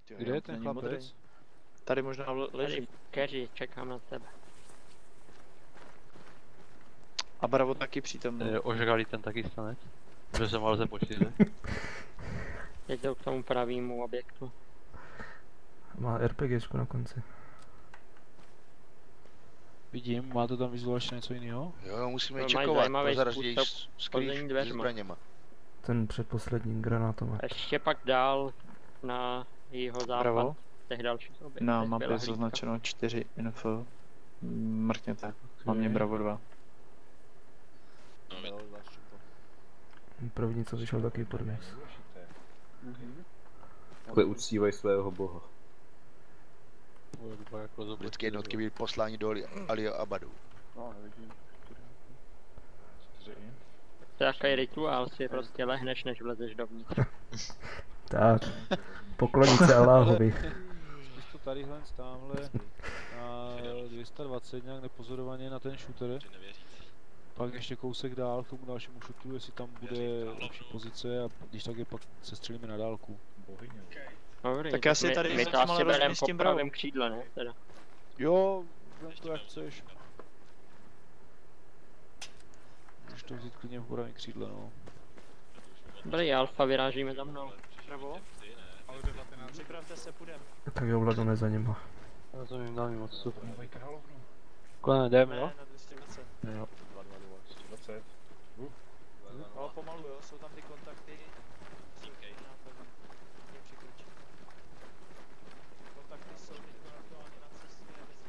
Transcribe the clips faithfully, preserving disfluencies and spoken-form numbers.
Kde je ten chlapec? Tady možná leží. Keři, čekám na tebe. A Bravo taky přítomný. Je ožralý ten taky stanec? Že se mal ze počíře. Jeďte k tomu pravému objektu. Má RPGčku na konci. Vidím, má to tam vizuálně něco jiného? Jo, musíme No, čekovat, prozraždějí skrýš se zbraněma. Ten předposlední granátomet. Ještě pak dál na jeho západ. Bravo. Těch dalších objektech. Na mapě zaznačeno čtyři info. Mrkněte. Mám mě Bravo dva. První, co vyšel, taky podměs. Takhle uctívají svého boha. Vždycky jednotky byly poslání do Alia Abadu. No, nevidím. To je takový rituál, si prostě lehneš, než vlezeš dovnitř. Tak, poklonit se Alláhovi. Zkus to tadyhle, tamhle na dvě stě dvacet nějak nepozorovaně na ten shooter. Pak ještě kousek dál k tomu dalšímu shootu, jestli tam bude lepší pozice a když tak je pak se střelíme na dálku. Dobrý, Tak já si tady my, my to asi bereme po pravém křídle, ne? Teda. Jo, vem to jak chceš. Můžeš to vzít klidně v pravém křídle, no. Dobrý, Alfa, vyrážíme za mnou. Bravo. Připravte se, půjdem. Tak jo, Vlado, ne za něma. Rozumím, dám jim odstup. Kolem, jdeme, jo? Na dvě stě dvacet. Jo. Ale pomalu, jo, jsou tam ty kontakty. Kontakty jsou teď aktuálně na cestě.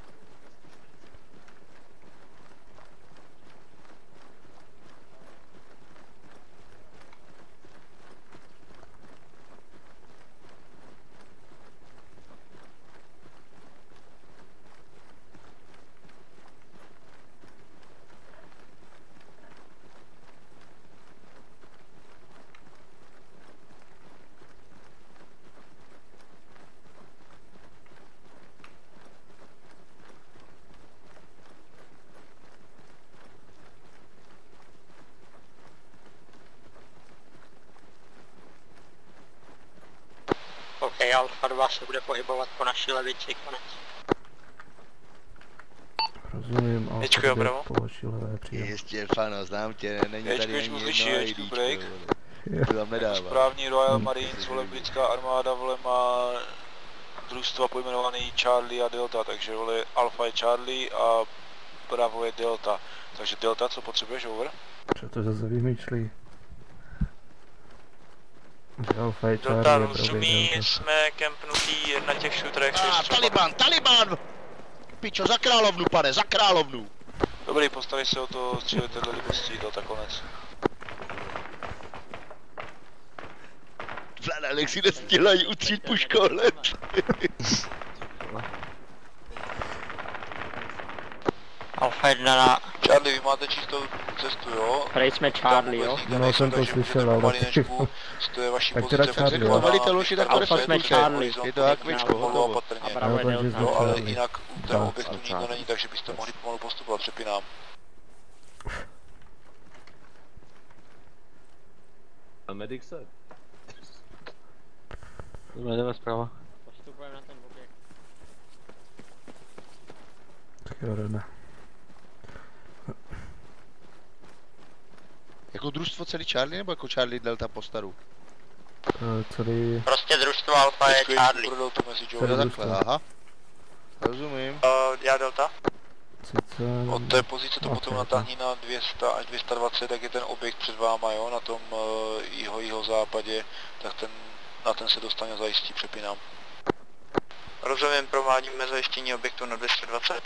OK, Alfa dva se bude pohybovat po naší levici, konec. Rozumím, ale Děkuji, Bravo. po vaší levé přijde. Jistě, fano, znám tě, není tady ani jedno IDčko, to tam nedává. Správní Royal Marines, vole, britská armáda, vole, má družstva pojmenovaný Charlie a Delta, takže vole, Alfa je Charlie a Bravo je Delta. Takže Delta, co potřebuješ, over? Co to zase vymýšlí? Alfa je Charlie, Delta, Bravo je rozumí, Delta. jsme kempnutí na těch šutrech. Ah, Taliban, Taliban! Pičo, za královnu, pane, za královnu! Dobrý, postaví se o to, střílejte dle libostí, Delta, konec. Vláda, nech si nestělají utřít pušku hled. Alfa jedna na... Charlie, vy máte čistou cestu, jo? Prej jsme Charlie, jo? No, jsem to slyšel, ale taky... To je vaší Tak pozice, teda Charlie, jo. Velitel už je tak Alfa jsme Charlie. Je to akvičko, hotovo. A Bravo je Jo, takže Delta. jsme No, ale Charlie. jinak u toho objektu nikdo není, takže byste mohli pomalu postupovat, přepínám. A medic se? Jdeme zprava. Postupujeme na ten objekt. Tak jo, jdeme. Jako družstvo celý Charlie, nebo jako Charlie Delta po staru? Uh, celý... Prostě družstvo Alfa je Charlie. Pro Deltu mezi Celý Joe. Jo, družstvo. takhle, aha. Rozumím. Uh, já Delta. Sice... Od té pozice to Ok, potom ok. natáhní na dvě stě až dvě stě dvacet, jak je ten objekt před váma, jo, na tom uh, jeho, jeho západě, tak ten, na ten se dostane a zajistí, přepínám. Rozumím, provádíme zajištění objektu na dvě stě dvacet.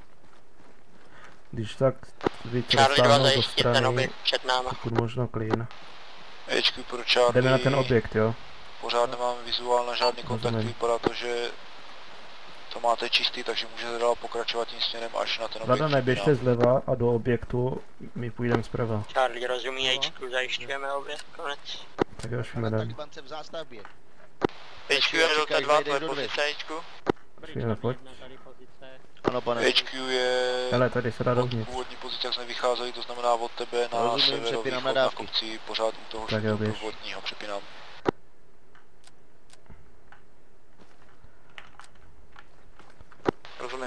Když tak víc Charlie dva roztáhnout do zajistit ten strany, objekt před náma. pokud možno clean. Ečku pro Charlie, Jdeme na ten objekt, jo? pořád nemáme vizuál na žádný kontakt, Rozumím. vypadá to, že to máte čistý, takže můžete dál pokračovat tím směrem až na ten objekt. Vlada, neběžte přepínám. zleva a do objektu, my půjdeme zprava. Charlie rozumí, Hčku, zajišťujeme objekt, konec. Tak jo, švíme jdem. Talibance v zástavbě. Hčku je Delta dva, tvoje pozice, Hčku. Švíme, pojď. Ano, pane. Hčku je Hele, tady se dá od dovnitř. původní pozice, jak jsme vycházeli, to znamená od tebe na Rozumím, severovýchod přepínám na na dávky. kopci, pořád u toho Tak jo, běž. vodního, přepínám.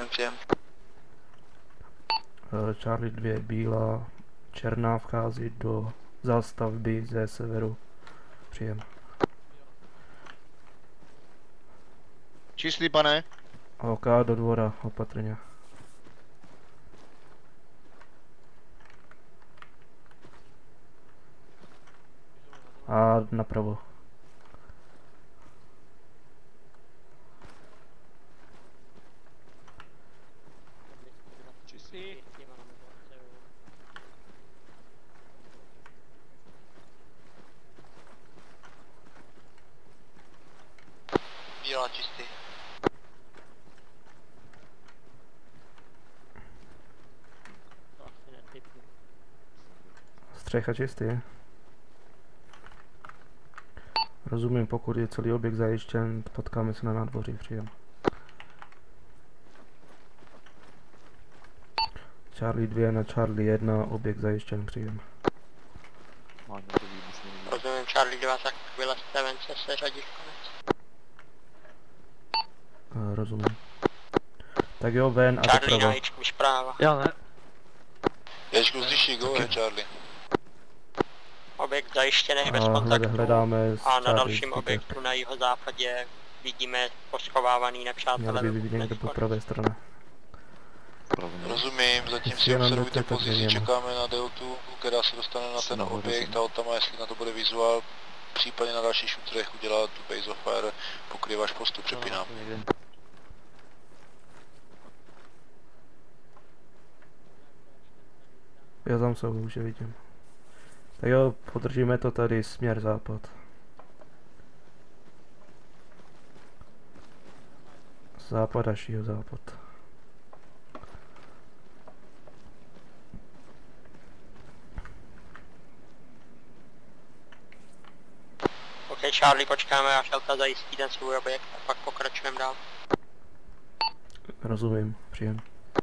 rozumím příjem. Eh, Charlie dva bílá, černá vchází do zástavby ze severu. Příjem. Číslí, pane. OK, do dvora, opatrně. A napravo. Bílá čistý. Střecha čistý. Rozumím, pokud je celý objekt zajištěn, potkáme se na nádvoří, příjem. Charlie dva na Charlie jedna, objekt zajištěn, příjem. Rozumím, Charlie dva, tak vylezte ven, se seřadíš konec. Uh, rozumím. Tak jo, ven a Charlie doprava. na Ječku zpráva. Já ne. Ječku zdiší, go ahead, Charlie. Objekt zajištěný bez A hled, kontaktu. hledáme s A na Charlie dalším speaker. objektu na jihozápadě vidíme poschovávaný nepřátelé. Měl by být někde po pravé straně. Rozumím, zatím si Jenom observujte jdete pozici, tak čekáme na deltu, která se dostane na ten nahoře objekt jsem. a od tam, jestli na to bude vizuál, případně na dalších shooterech udělat tu base of fire, pokrýváš postup, přepínám. Já tam se už je vidím. Tak jo, podržíme to tady směr západ. Západ až jihozápad. Ok, Charlie, počkáme, až Delta zajistí ten svůj objekt a pak pokračujeme dál. Rozumím, příjem.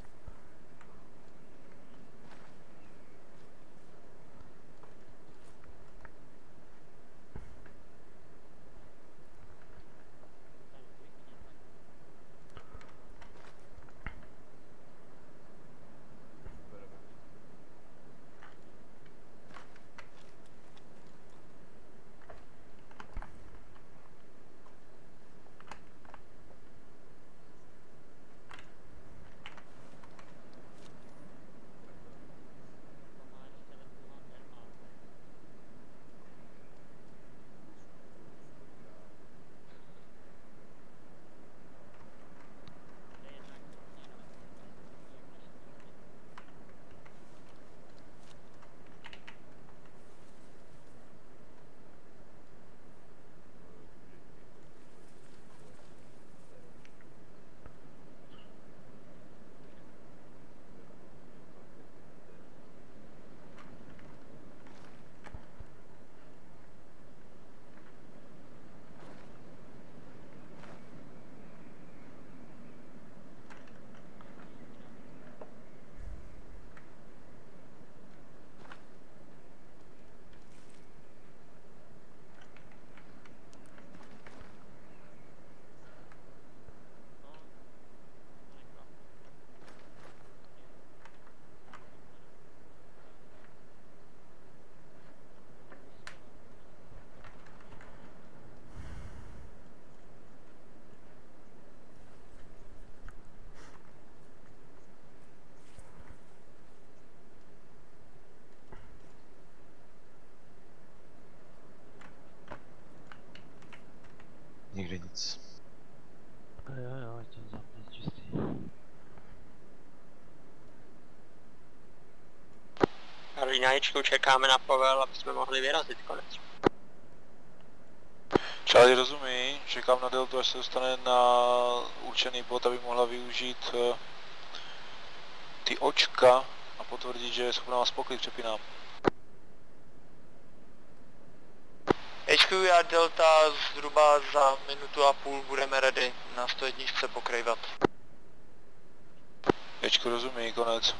Nikde nic. Jo, jo, je to západ čistý. Charlie, na Ječku čekáme na povel, aby jsme mohli vyrazit konec. Charlie rozumí, čekám na deltu, až se dostane na určený bod, aby mohla využít uh, ty očka a potvrdit, že je schopná vás pokryt, přepínám. Ječku a Delta zhruba za minutu a půl budeme ready na sto jedna pokrývat. Ječku rozumí, konec.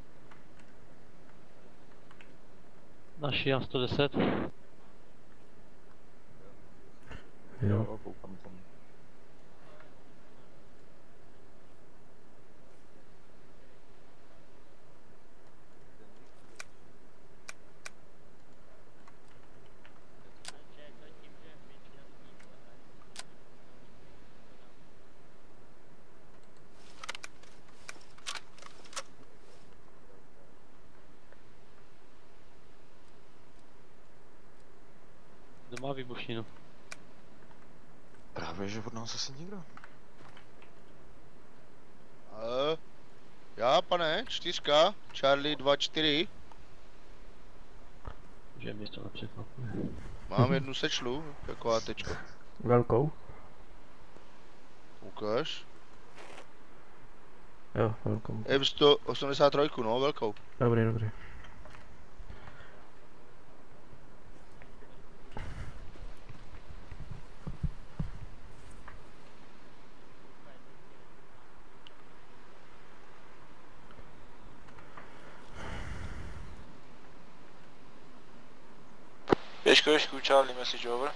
Naši Jan sto deset. Jo. koukám tam. Kdo má výbušninu? Právě, že od nás asi nikdo. Uh, já, pane, čtyřka, Charlie dva čtyři. Že mě to nepřekvapuje. Mám jednu sečlu, jako ATčko. Velkou? Ukaž. Jo, velkou. M sto osmdesát tři, no, velkou. Dobrý, dobrý. Ježku, ježku, Charlie, message over.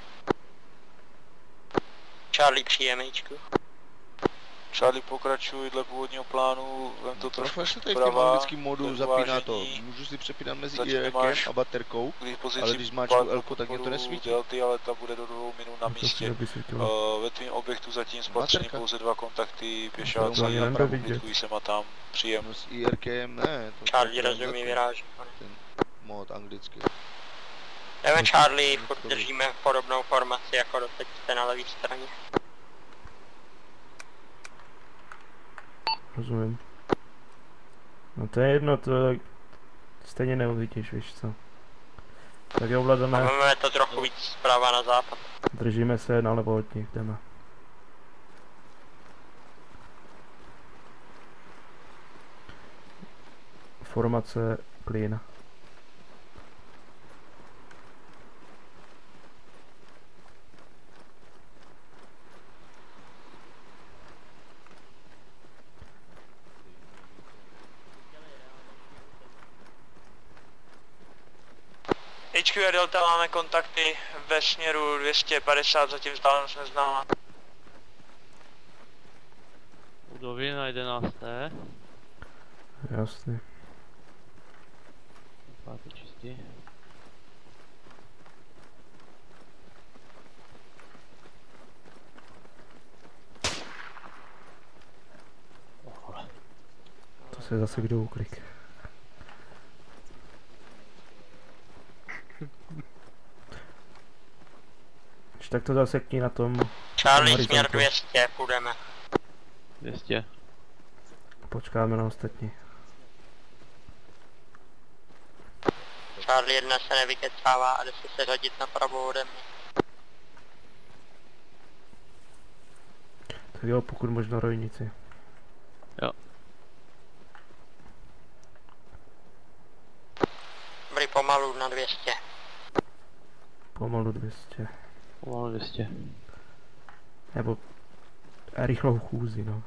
Charlie příjemečku. Charlie, pokračuj dle původního plánu, vem to trošku Trošku se tady v tom zprava, anglickém modu zapíná to. uvážení. Můžu si přepínat mezi Zatím IRkem máš a baterkou, K dispozici ale když zmáčknu pár L, tak mě to podporů nesvítí. Delty, ale ta bude do dvou minut na To si místě. nevysvětlilo. Uh, ve tvým objektu zatím spatření Baterka. pouze dva kontakty, To pěšáci ani a nebude pravou vidět. blitkují se a tam příjem. No s IRkem ne. To Charlie to- rozumí, to- vyráží. Ten mod anglicky. Jdeme Charlie, furt držíme podobnou formaci jako doteď jste na levé straně. Rozumím. No to je jedno, to stejně neuvidíš, víš co. Tak jo, Vladane, Máme to trochu víc zprava na západ. držíme se nalevo od nich, jdeme. Formace clean. H Q a Delta máme kontakty ve směru dvě stě padesát, zatím vzdálenost neznámá. Budovy na jedenácté. Jasně. Páté čistý. To se zase kdo uklik. Když tak to zasekni na tom Charlie, horizontu. směr dvě stě, půjdeme. dvě stě. Počkáme na ostatní. Charlie jedna se nevykecává a jde se seřadit napravo ode mě. Tak jo, pokud možno rojnici. Dobrý, pomalu na dvě stě. Pomalu dvě stě. Pomalu dvě stě. Nebo rychlou chůzi, no.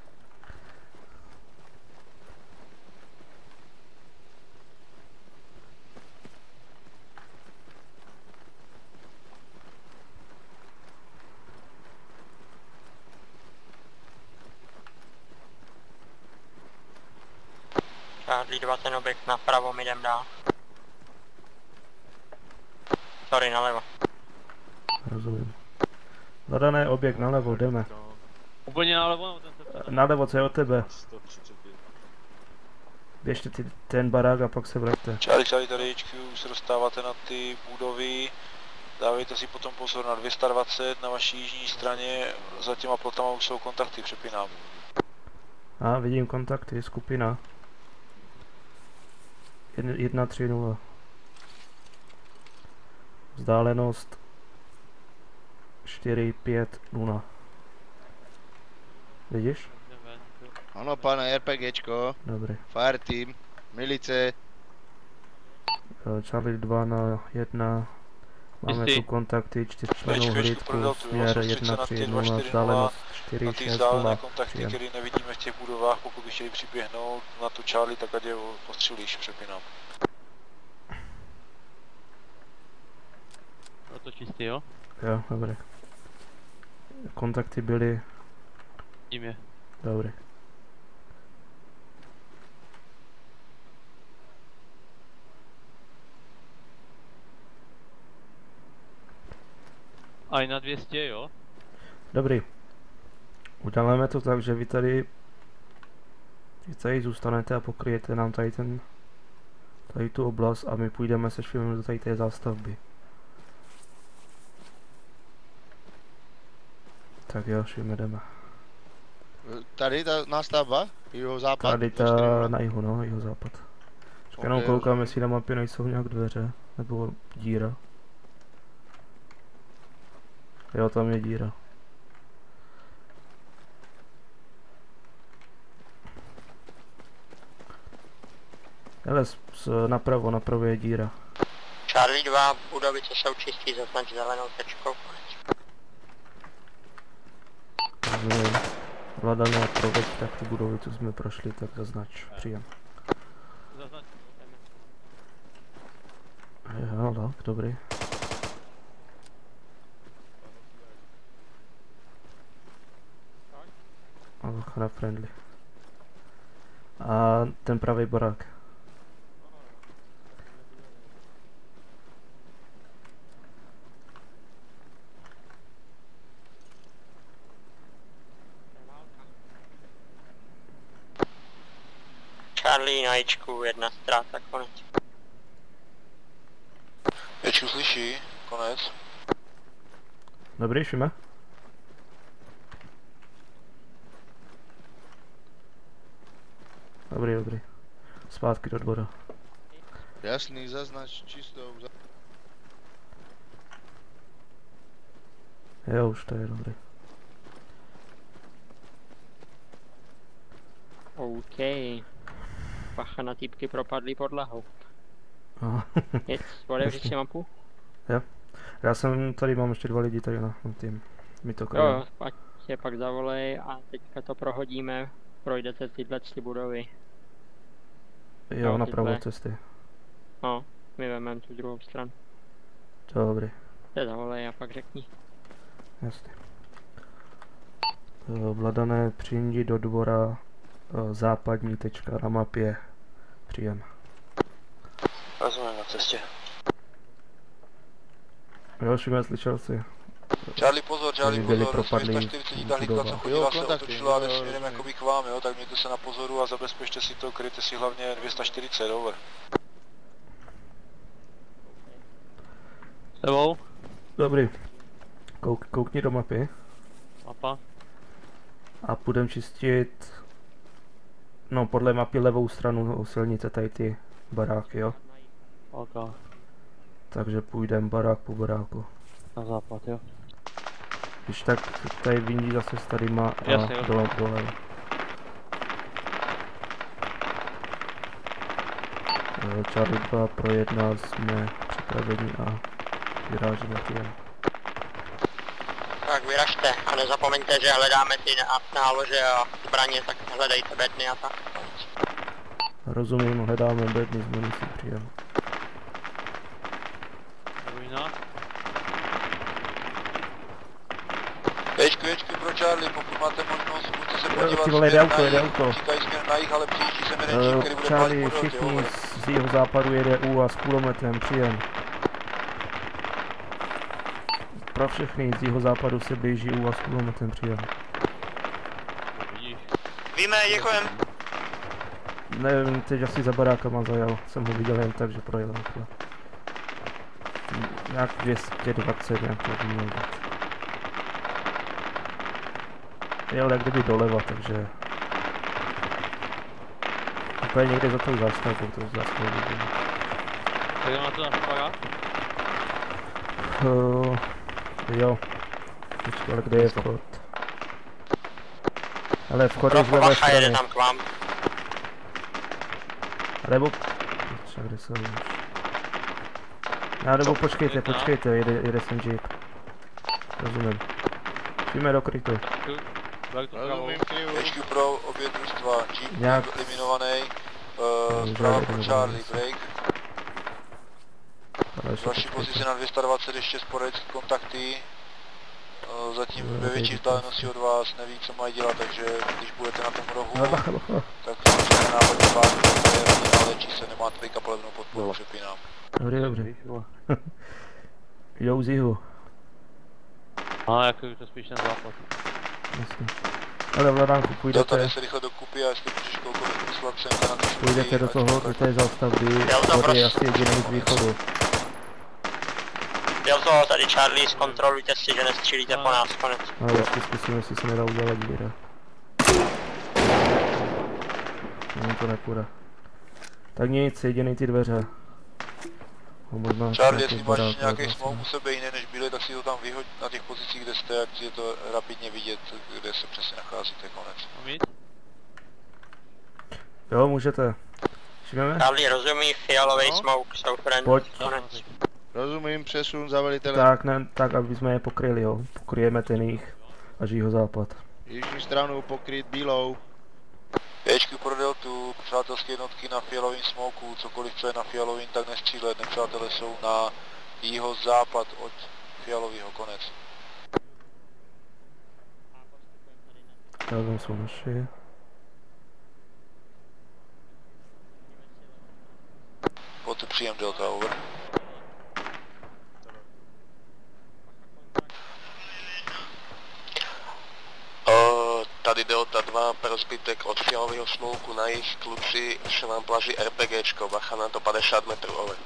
Charlie dva, ten objekt napravo, my jdem dál. Sorry, nalevo. Rozumím. Zadané objekt nalevo, jdeme. Úplně nalevo, nebo ten se Nalevo, co je od tebe? sto třicet pět. Běžte ty, ten barák a pak se vraťte. Charlie, Charlie, tady H Q, už se dostáváte na ty budovy. Dávejte si potom pozor na dvě stě dvacet na vaší jižní straně, za těma plotama už jsou kontakty, přepínám. A vidím kontakty, skupina. jedna tři nula. Vzdálenost čtyři pět nula. Vidíš? Ano, pane, RPGčko, Dobrý. Fire Team, milice. Eh, Charlie dva na jedna. Máme Jistý. tu kontakty, čtyřčlennou Bčko, hlídku, prodal, směr soustřeď se jedna na tři ty dva nula, čtyři vzdálenost Na čtyři ty šest vzdálené nula. kontakty, Příjem. které nevidíme v těch budovách, pokud by chtěli přiběhnout na tu Charlie, tak ať je postřelíš, přepínám. Je to čistý, jo? Jo, dobrý. kontakty byly... Tím je. Dobrý. A i na dvě stě, jo? Dobrý. Uděláme to tak, že vy tady... Vy tady zůstanete a pokryjete nám tady ten... Tady tu oblast a my půjdeme se švimem do tady té zástavby. Tak jo, švime jdeme. Tady ta nástavba? Jeho západ? Tady ta na jihu, no, jeho západ. Okay, jenom koukám, jestli na mapě nejsou nějak dveře, nebo díra. Jo, tam je díra. Hele, s, s, napravo, napravo je díra. Charlie dva, budovy, co jsou čistý, zaznač zelenou tečkou. Rozumím. Vladané a proveď, tak ty budovy, co jsme prošli, tak zaznač. Příjem. Zaznač. Jo, tak, dobrý. Ochrana friendly. A ten pravý barák. Charlie na Jčku, jedna ztráta, konec. Jčku slyší, konec. Dobrý, šime? Dobrý, dobrý. Zpátky do dvora. Jasný, zaznač čistou. Jo, už to je dobrý. OK. Pacha na týpky propadly podlahou. Aha. Jec, otevři si mapu? Jo. Já jsem tady, mám ještě dva lidi tady na, na tým. Mi to Jo, krajím. jo, ať tě pak zavolej a teďka to prohodíme. Projdete tyhle tři budovy. Jo, no, napravo tyhle. cesty. No, my vememe tu druhou stranu. Dobrý. Te zavolej a pak řekni. Jasně. Vladané, přijdi do dvora, západní tečka na mapě. Příjem. Rozumím, na cestě. Jo, Šime, slyšel jsi. Charlie pozor, Charlie byli pozor, propadlí dvě stě čtyřicet ta hlídka, co chodila, se otočila a jde směrem jakoby k vám, jo, tak mějte se na pozoru a zabezpečte si to, kryjte si hlavně dvě stě čtyřicet, over. S tebou? Dobrý. Kouk, koukni do mapy. Mapa. A půjdem čistit, no podle mapy levou stranu silnice, tady ty baráky, jo. Ok. Takže půjdem barák po baráku. Na západ, jo. Když tak tady vyndí zase s tadyma a Jasně, dole dole. Charlie dva pro jedna jsme připraveni a vyrážíme tím. Tak vyražte a nezapomeňte, že hledáme ty nálože a zbraně, tak hledejte bedny a tak. Rozumím, hledáme bedny z municí, příjem. Ruina. Ječku, ječku pro Charlie, pokud máte možnost, můžete se podívat Ty vole, jde směr auto, na jde jih, auto. říkají směr na jih, ale přijíždí se jeden, který bude Charlie, pálit podrot, všichni jo. z jeho západu jede U A s kulometem, příjem. Pro všechny z jeho západu se blíží U A s kulometem, příjem. Víme, děkujem. Nevím, teď asi za barákama zajel, jsem ho viděl jen tak, že projel takhle. Nějak dvě stě dvacet, nějak to by měl být. Jel jak kdyby doleva, takže... Úplně někde za tou zástavkou, to zase nevidím. Tak má to na barák? Uh, jo. Počkej, ale kde je vchod? Ale vchod je z levé strany. jede tam k vám. Nebo... Třeba kde jsou už? Já nebo počkejte, počkejte, jede, jede sem jeep. Rozumím. Přijme do krytu. Rozumím, Ječku pro obě družstva, jeep Nějak... eliminovaný, uh, zpráva pro Charlie, break. Vaší pozice na dvě stě dvacet ještě sporadit kontakty. Uh, No, zatím ve větší vzdálenosti od vás neví, co mají dělat, takže když budete na tom rohu, No, bacha, bacha. tak samozřejmě náhodně pár, ale léčí se, nemáte teďka palebnou podporu, přepínám. Dobrý, dobrý. Jdou z jihu. A jako je to spíš ten západ. Jasně. Ale Vladánku, Delta půjdete, jde se rychle dokupy a jestli můžeš koukovat poslat sem na ty půjdete do toho, do té zástavby, vody je asi jediný z východu. Delta, tady Charlie, zkontrolujte si, že nestřílíte po nás, konec. Ale ještě zkusíme, jestli se nedá udělat díra. Není to nepůjde. Tak nic, jediný ty dveře. No, možná Charlie, jestli máš nějaký smoke u sebe jiné než byly, tak si to tam vyhoď na těch pozicích, kde jste, jak je to rapidně vidět, kde se přesně nacházíte, konec. Jo, můžete. Všimeme? Charlie, rozumí, fialový No. smoke, jsou friend, Pojď. konec. Rozumím, přesun za velitele. Tak, ne, tak, aby jsme je pokryli, jo. Pokryjeme ten jich až jihozápad. Jižní stranu pokryt bílou. Ječku pro Deltu, přátelské jednotky na fialovým smoku, cokoliv co je na fialovým, tak nestřílet, nepřátelé jsou na jihozápad od fialového, konec. Tak tam jsou naši. Pojďte příjem Delta, over. Uh, tady Delta dva, pro zbytek od fialového smouku na jich, kluci se vám plaží RPGčko, bacha na to padesát metrů, over.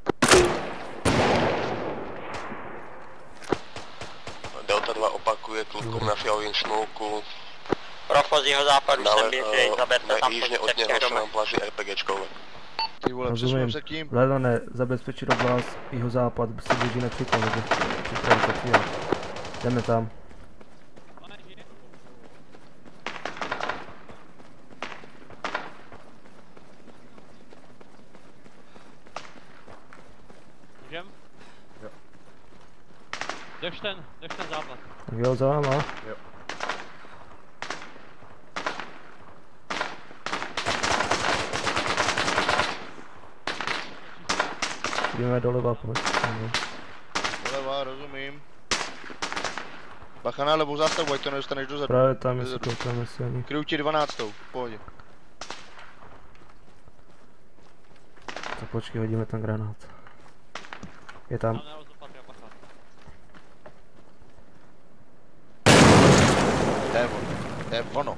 Delta dva opakuje klukům na fialovém smouku. Profo z jihozápadu sem běžej, zaberte tam jižně od pozice v něho těch se vám domech. plaží RPGčko, over. Ty vole, Rozumím. přesunul se k tím. Ledone, zabezpečit oblast, jihozápad, se blížíme křikom, nebo připravit to chvíle. Jdeme tam. Můžem? Jo. Jdeš ten, jdeš ten západ. Tak jo, za váma. Jo. Jdeme doleva, pojď. Doleva, rozumím. Bacha na levou zástavu, ať to nedostaneš dozadu. Právě tam, jestli koukáme si ani. Kryju ti dvanáctou, v pohodě. Tak počkej, hodíme ten granát. Je tam. To je ono, to je ono.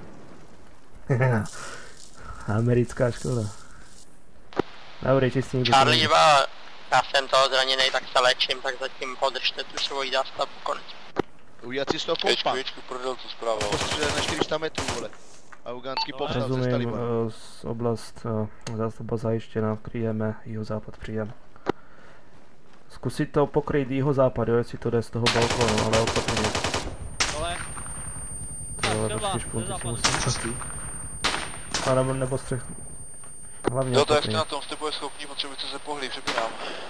Americká škola. Dobrý, čistý nikdo. Charlie dva, já jsem toho zraněný, tak se léčím, tak zatím podržte tu svoji zástavu, konec. Udělat si z toho Ječku, kompa. ječku pro Deltu zpráva. Postřelit na čtyři sta metrů, vole. Afgánský povstal ze Rozumím, Talibanu. uh, z oblast uh, zástavba zajištěna, kryjeme jihozápad, příjem. Zkusit to pokryt jihozápad, jo, jestli to jde z toho balkonu, ale opatrně. Dole. Jo, prostě špunty si musím. A nebo, nebo střech. Hlavně Delta, jak jste opatrně. na tom, jste bude schopni, potřebujete se pohlí, přepínám.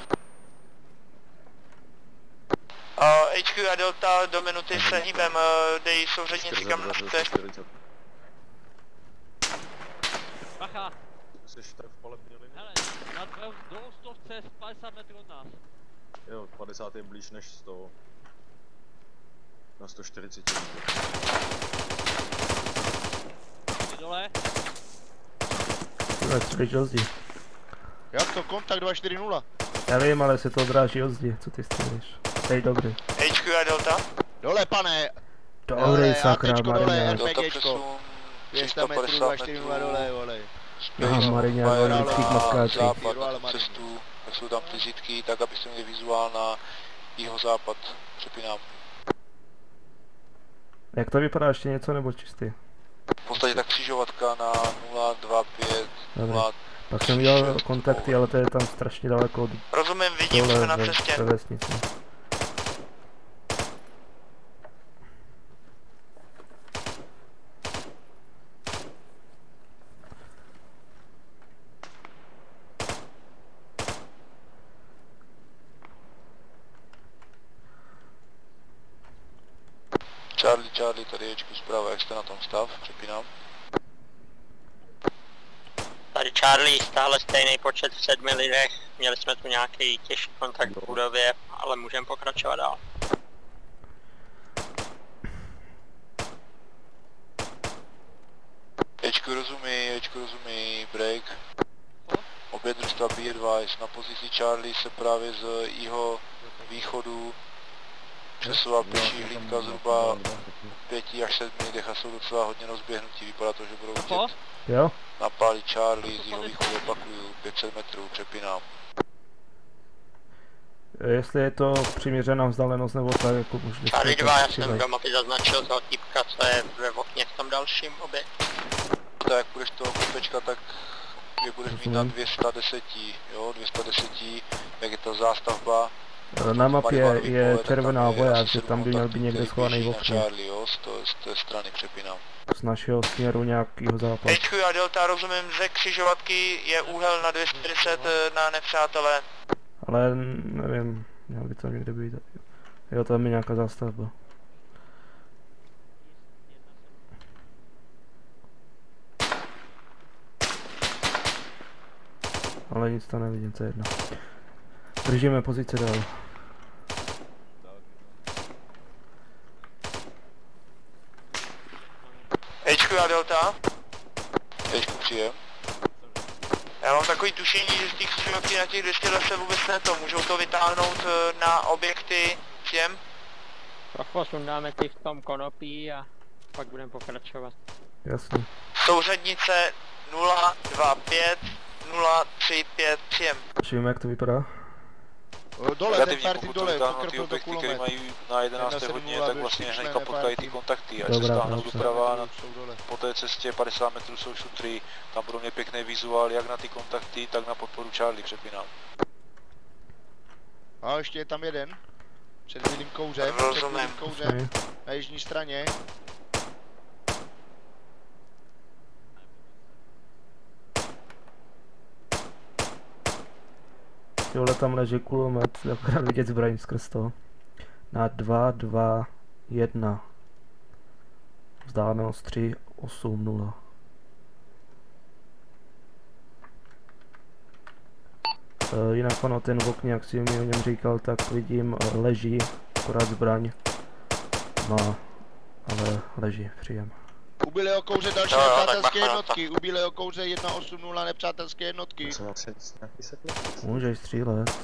Uh, H Q a Delta do minuty se hýbem, uh, dej souřadnici kam nechce. Bacha, Jsi tak v palební linii? hele, na dvoustovce padesát metrů od nás. Jo, padesát je blíž než sto. Na sto čtyřicet. Jdi dole. Tak střelič do zdi. Jak to? Kontakt dva čtyři nula. Já vím, ale se to odráží od zdi, co ty střelíš. Hej, dobrý. H Q a Delta. Dole, pane! Dobrý, sakra, Atečko dole, Mariňák. Delta RPGčko. přesun dvě stě metrů, dva čtyři nula dole, vole. Aha, Mariňák, Fire vždycky na maskáčí. západ na tu cestu, tak jsou tam ty zítky, tak abyste měli vizuál na jihozápad, přepínám. Jak to vypadá, ještě něco nebo čistý? V podstatě tak křižovatka na nula dva pět Dobrý. nula. Pak jsem udělal kontakty, ale to je tam strašně daleko od Rozumím, vidím, jsme dole na ve, cestě. ve vesnici. Charlie, Charlie, tady ječku zpráva, jak jste na tom stav, přepínám. Tady Charlie, stále stejný počet v sedmi lidech, měli jsme tu nějaký těžký kontakt v budově, ale můžeme pokračovat dál. Ečku rozumí, Ečku rozumí, break. Obě družstva B advice, na pozici Charlie se právě z jeho východu přesouvá pěší hlídka zhruba pět až sedm dech a jsou docela hodně rozběhnutí, vypadá to, že budou chtět Jo? napálit Charlie z jeho východu, opakuju, pět set metrů, přepínám. Jestli je to přiměřená vzdálenost nebo tak, jako už Charlie dva, já jsem do mapy zaznačil toho týpka, co je ve okně v tom dalším objektu. Tak jak budeš toho kopečka, tak je budeš mít na dvě stě deset, jo, dvě stě deset, jak je ta zástavba. Na mapě je červená voják, že tam by měl být někde schovaný v okně. Charlie, jo, z, to, z té strany přepínám. Z našeho směru nějakýho západ. Hečku a Delta, rozumím, ze křižovatky je úhel na dvě stě deset na nepřátelé. Ale nevím, měl by to někde být. Jo, tam je nějaká zástavba. Ale nic tam nevidím, to je jedno. Držíme pozici dál. Hečku a Delta. Hečku přijem. Já mám takový tušení, že z těch křižovatky na těch dvě stě deset vůbec ne to, můžou to vytáhnout na objekty těm. Trochu sundáme ty v tom konopí a pak budeme pokračovat. Jasně. Souřadnice nula dva pět nula tři pět příjem. Vším, jak to vypadá? Dole, ten party dole, ty objekty, které mají na jedenácté hodině, tak vlastně hnedka potkají ty kontakty, ať se stáhnou doprava, na, po té cestě padesát metrů jsou šutry, tam budou mě pěkný vizuál jak na ty kontakty, tak na podporu Charlie, přepínám. A ještě je tam jeden, před bílým kouřem, před bílým kouřem, na jižní straně. Tyhle tam leží kulomet, akorát vidět zbraň skrz toho. Na dva, dva, jedna. Vzdálenost tři, osm, nula. E, jinak ono ten v okně, jak si mi o něm říkal, tak vidím, leží, akorát zbraň má, ale leží, příjem. U bílého kouře další no, nepřátelské jednotky, u bílého kouře jedna osm nula nepřátelské jednotky. Můžeš střílet.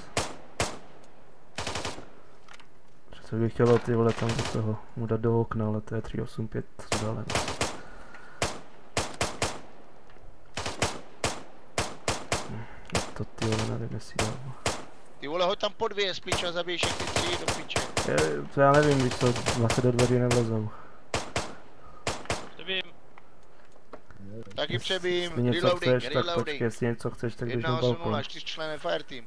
Přece bych chtěl ty vole tam do toho, mu dát do okna, ale to je tři osm pět vzdálenost. Hm, to ty vole nevím jestli dám. Ty vole, hoď tam po dvě, spíš a zabij všechny tři do piče. Je, to já nevím, když to vlastně do dveří nevlezou. Taky přebím, jestli něco reloading, chceš, reloading. tak počkej, jestli něco chceš, tak jdeš na balkon. jedna osm nula, čtyřčlenný fireteam.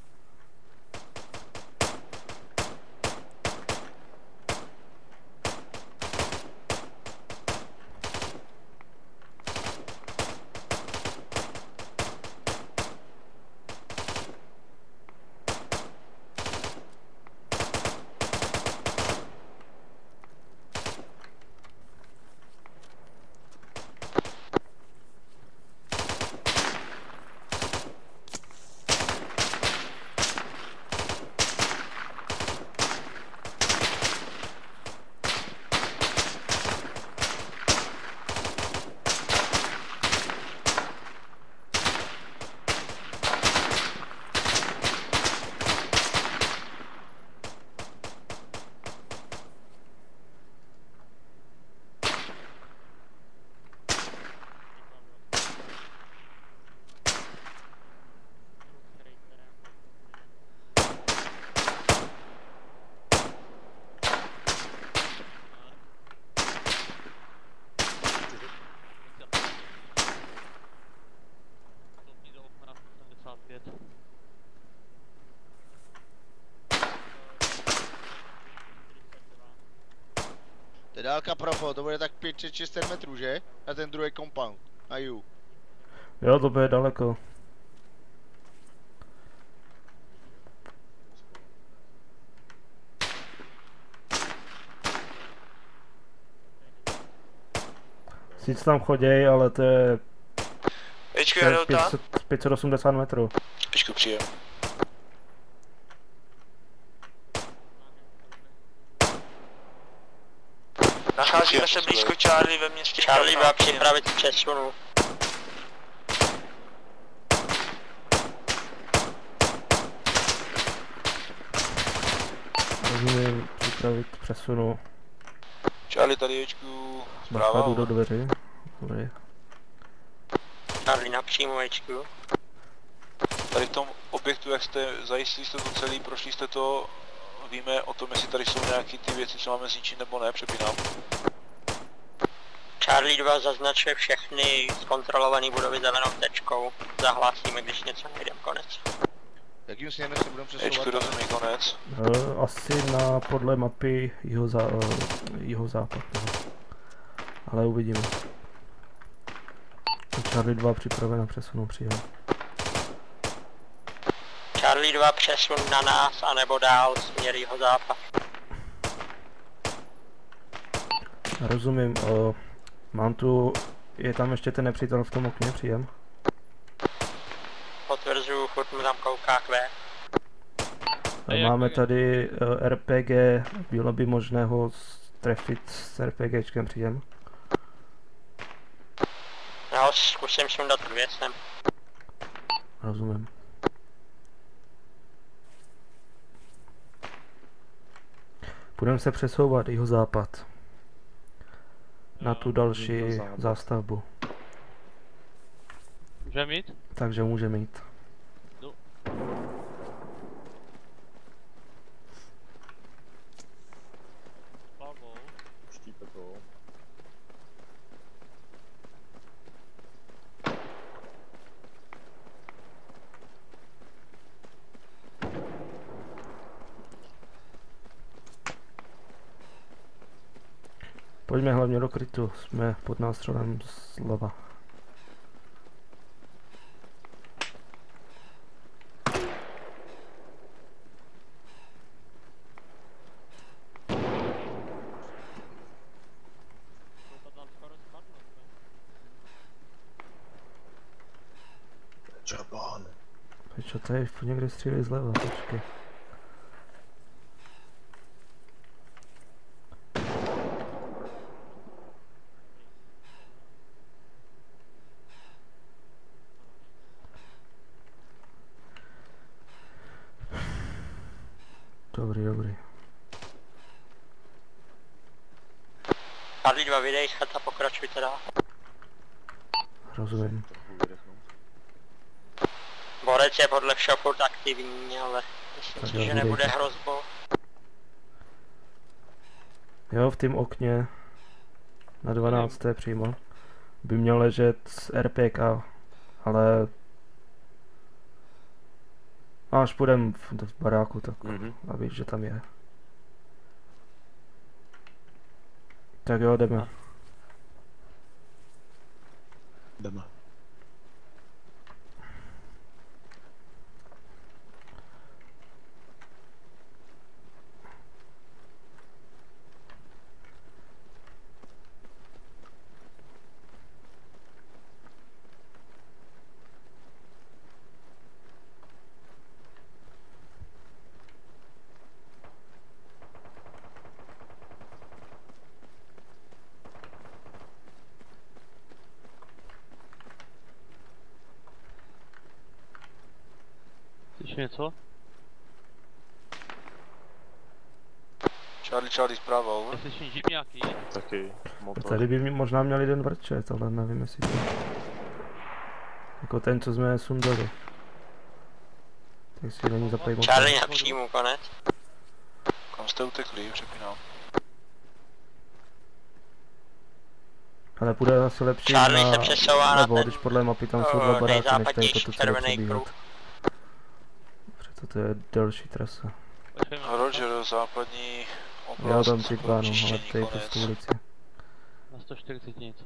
To je dálka profo, to bude tak pět šest šest metrů, že? Na ten druhý compound, na jihu. Jo, to bude daleko. Sice tam choděj, ale to je pět set osmdesát metrů. Ečku přijem. Nacházíme se blízko Charlie ve městě. Charlie má připravit přesunu. Rozumím, připravit přesunu. Charlie tady ječku, zpráva. Bacha, jdu do dveří. Dobrý. Charlie na přímo ječku. Tady v tom objektu, jak jste zajistili jste to celý, prošli jste to, víme o tom, jestli tady jsou nějaké ty věci, co máme zničit nebo ne, přepínám. Charlie dva zaznačuje všechny zkontrolované budovy zelenou tečkou. Zahlásíme, když něco najdeme, konec. Jakým směrem se budeme přesouvat? Ječku, rozumí, konec. Uh, asi na podle mapy jeho, zá, uh, jeho západ. No. Ale uvidíme. Charlie dva připraven na přesunu přijel. Charlie dva přesun na nás, anebo dál směr jeho západ. Rozumím, uh, mám tu, je tam ještě ten nepřítel v tom okně, příjem? Potvrzuju, furt mu tam kouká Q. Máme tady uh, R P G, bylo by možné ho trefit s RPGčkem, příjem? Já ho zkusím sundat věcem. Rozumím. Budeme se přesouvat jeho západ. Na tu další zástavbu. Může mít? Takže může mít. No. Štípe to. Pojďme hlavně do krytu, jsme pod nástřelem zleva. Čapán. Čo tady někde střílí zleva, počkej. Dobrý, dobrý. Charlie dva vydejchat a pokračujte dál. Rozumím. Borec je podle všeho furt aktivní, ale myslím si, že nebude hrozbou. Jo, v tom okně na dvanácté přímo by měl ležet z R P K, ale až půjdem v, v baráku, tak mm-hmm. A víš, že tam je. Tak jo, jdeme. Jdeme. Slyšíš něco? Charlie, Charlie, zpráva, over. Slyším jeep nějaký? Taky, motor. Tady by možná měl jeden vrčet, ale nevím jestli to... Jako ten, co jsme sundali. Tak si není zapojit motor. Charlie na příjmu, konec. Kam jste utekli, přepínám. Ale půjde asi lepší Charlie na... se přesouvá nebo, na ten... když podle mapy tam jsou dva baráky, než tady toto celé přebíhat. To je delší trasa. Roger, západní oblast. Já tam ty dva, no, ale to je prostě ulici. Na sto čtyřicet něco.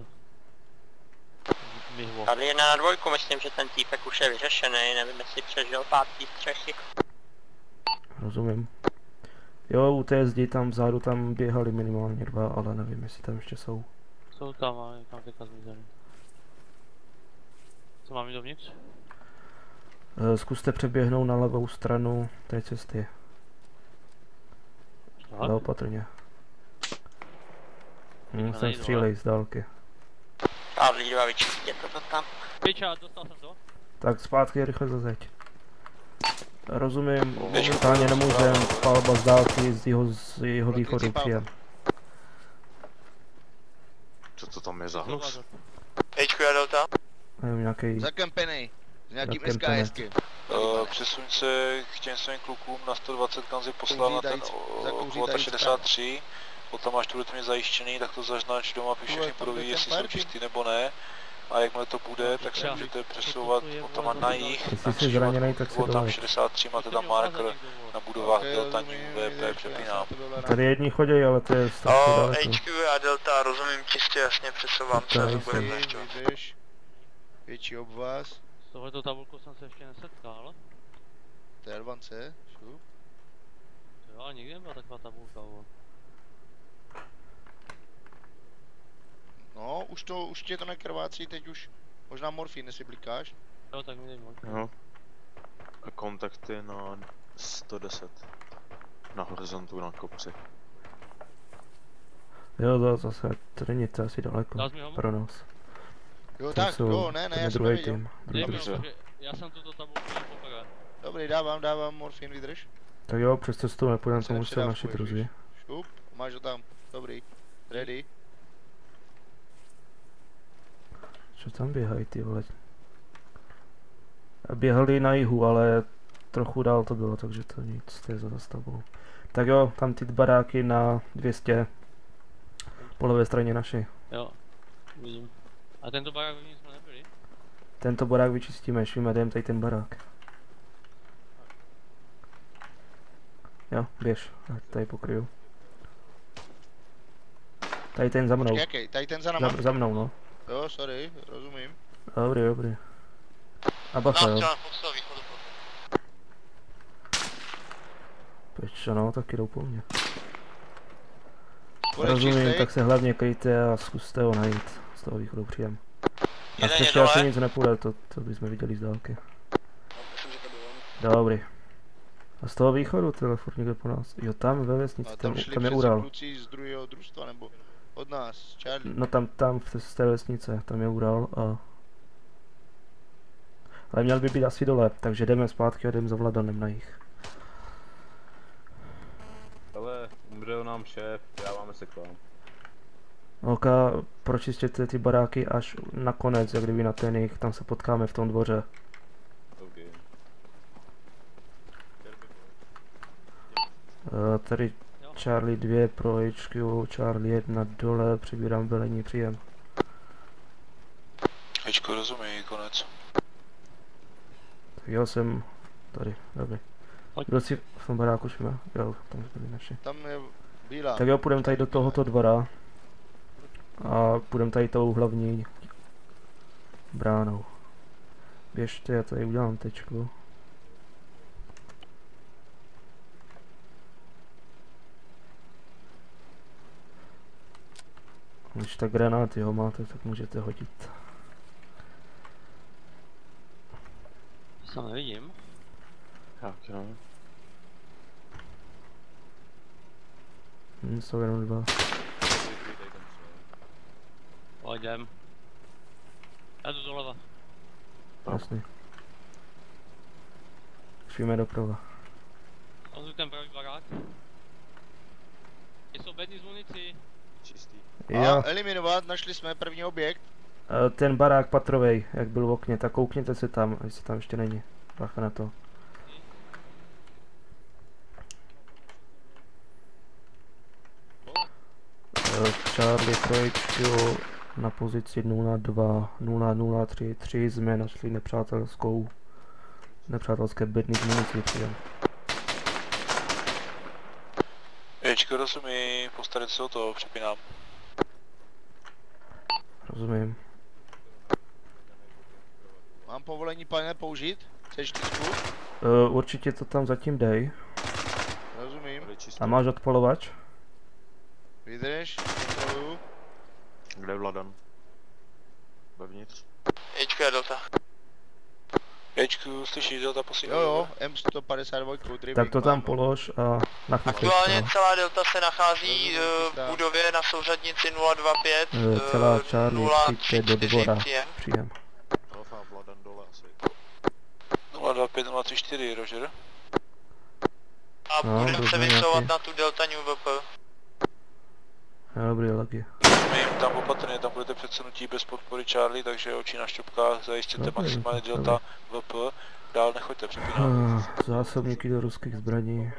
Tady jedna na dvojku, myslím, že ten týpek už je vyřešený, nevím, jestli přežil pátý střechy. Rozumím. Jo, u té zdi tam vzadu tam běhali minimálně dva, ale nevím, jestli tam ještě jsou. Jsou tam, ale tam teďka zmizeli. Co mám jít dovnitř? Zkuste přeběhnout na levou stranu té cesty. Ale opatrně. Hm, sem střílej z dálky. Charlie dva, vyčistěte to tam. Piča, dostal jsem to. Tak zpátky rychle za zeď. Rozumím, momentálně nemůžem, palba z dálky z jeho, z jeho východu přijem. Co to tam je za hnus? Hčko a Delta. Nevím, nějaký... Zakempenej. S nějakým Zakempenej. SKSkem. Uh, přesuň se k těm svým klukům na sto dvacet, kam si poslal na ten okolo šedesát tři. Potom až to budete mít zajištěný, tak to zaznač doma, všechny podoví, jestli jsou čistý nebo ne. A jakmile to bude, tak se můžete přesouvat potom na jich. Jestli jsi zraněnej, tak si tam dole. šedesát tři, máte tam marker na budovách Delta New V P, přepínám. Tady jedni chodí, ale to je strašně O, daleko. H Q a Delta, rozumím čistě, jasně, přesouvám se, Tady to bude jsem. zajišťovat. Větší obvaz. S tohleto tabulkou jsem se ještě nesetkal. To je L jedna C, šup. Jo, ale nikdy nebyla taková tabulka. Bo. No, už to, už tě to nekrvácí, teď už možná morfín, jestli blikáš. Jo, tak mi dej morfín. Jo. A kontakty na sto deset. Na horizontu na kopci. Jo, to zase, to není to asi daleko Dás mi ho? pro nás. Jo, Tam tak, jsou- jo, ne, ne, tam je já jsem druhý neviděl. tým. Dej mi Druhý. ho, protože já jsem tuto tabulku měl poprvé. Dobrý, dávám, dávám morfín, vydrž. Tak jo, přes cestu nepůjdeme, to Se musí nepředávkuješ, naši druzi. víš. Šup, máš ho tam, dobrý. Ready. Co tam běhají ty vole? Běhali na jihu, ale trochu dál to bylo, takže to nic, to je za zastavou. Tak jo, tam ty baráky na dvě stě. Po levé straně naši. Jo, vidím. A tento barák v ní jsme nebyli? Tento barák vyčistíme, švíme, jdem tady ten barák. Jo, běž, ať tady pokryju. Tady ten za mnou. Počkej, jaký? Tady ten za náma? Za, za mnou, no. Jo, sorry, rozumím. Dobrý, dobrý. A bacha, jo. Peč, no, taky jdou po mně. Bude Rozumím, čistý? tak se hlavně kryjte a zkuste ho najít z toho východu příjem. Na Jeden je střeše asi dole. nic nepůjde, to, to bychom viděli z dálky. Dobrý. A z toho východu, tyhle furt někde po nás. Jo, tam ve vesnici, A tam, tam šli tam je přece Ural. kluci z druhého družstva, nebo od nás, Charlie. No tam, tam v té- z té vesnice, tam je Ural a... Ale měl by být asi dole, takže jdeme zpátky a jdeme za Vladanem na jich. Ale umřel nám šéf, dáváme se k vám. Ok, pročistěte ty baráky až nakonec, jak kdyby na ten jich, tam se potkáme v tom dvoře. Okay. Uh, tady Charlie dva pro H Q, Charlie jedna dole, přibírám velení, příjem. Hčko rozumí, konec. Tak jo, jsem tady, dobrý. Byl jsi v tom baráku, šme? Jo, tam byli naši. Tam je bílá. Tak jo, půjdeme tady do tohoto dvora. A půjdeme tady tou hlavní bránou. Běžte, já tady udělám tečku. Když tak granáty ho máte, tak můžete hodit. Co nevidím? Tak jo. Hm, jsou jenom dva. Pojďem. Já jdu doleva. Jasný. Švíme doprava. Ozvu ten pravý barák. Jsou bedny z municí. Čistý. Jo. A eliminovat, našli jsme první objekt. E, ten barák patrovej, jak byl v okně, tak koukněte se tam, jestli tam ještě není. Bacha na to. E, Charlie Trojčku na pozici nula dva nula nula tři tři jsme našli nepřátelskou nepřátelské bedny z municí příjem. Hčko rozumí, postarat se o to, přepínám. Rozumím. Mám povolení, pane, použít? Chceš tisku? E, určitě to tam zatím dej. Rozumím. A máš odpalovač? Vydrž, kontroluju. Kde je Vladan? Vevnitř? Hčko a Delta. Hčko, slyšíš, Delta posílá? Jo jo, M sto padesát dva, Tak to tam polož a nachystej Aktuálně to. celá Delta se nachází uh, v budově na souřadnici nula dva pět E, celá Charlie nula přijďte do dvora. příjem. Příjem. Alfa, Vladan dole asi. nula dva pět nula tři čtyři, Roger. A No, budeme dobře, se vysouvat nějaký. na tu Delta New V P. Jo, dobrý, lagy. My jim tam opatrně, tam budete předsunutí bez podpory Charlie, takže oči na šťopkách, zajistěte Dobrý, maximálně dobrý. Delta V P. Dál nechoďte, přepínám. Ah, zásobníky do ruských zbraní.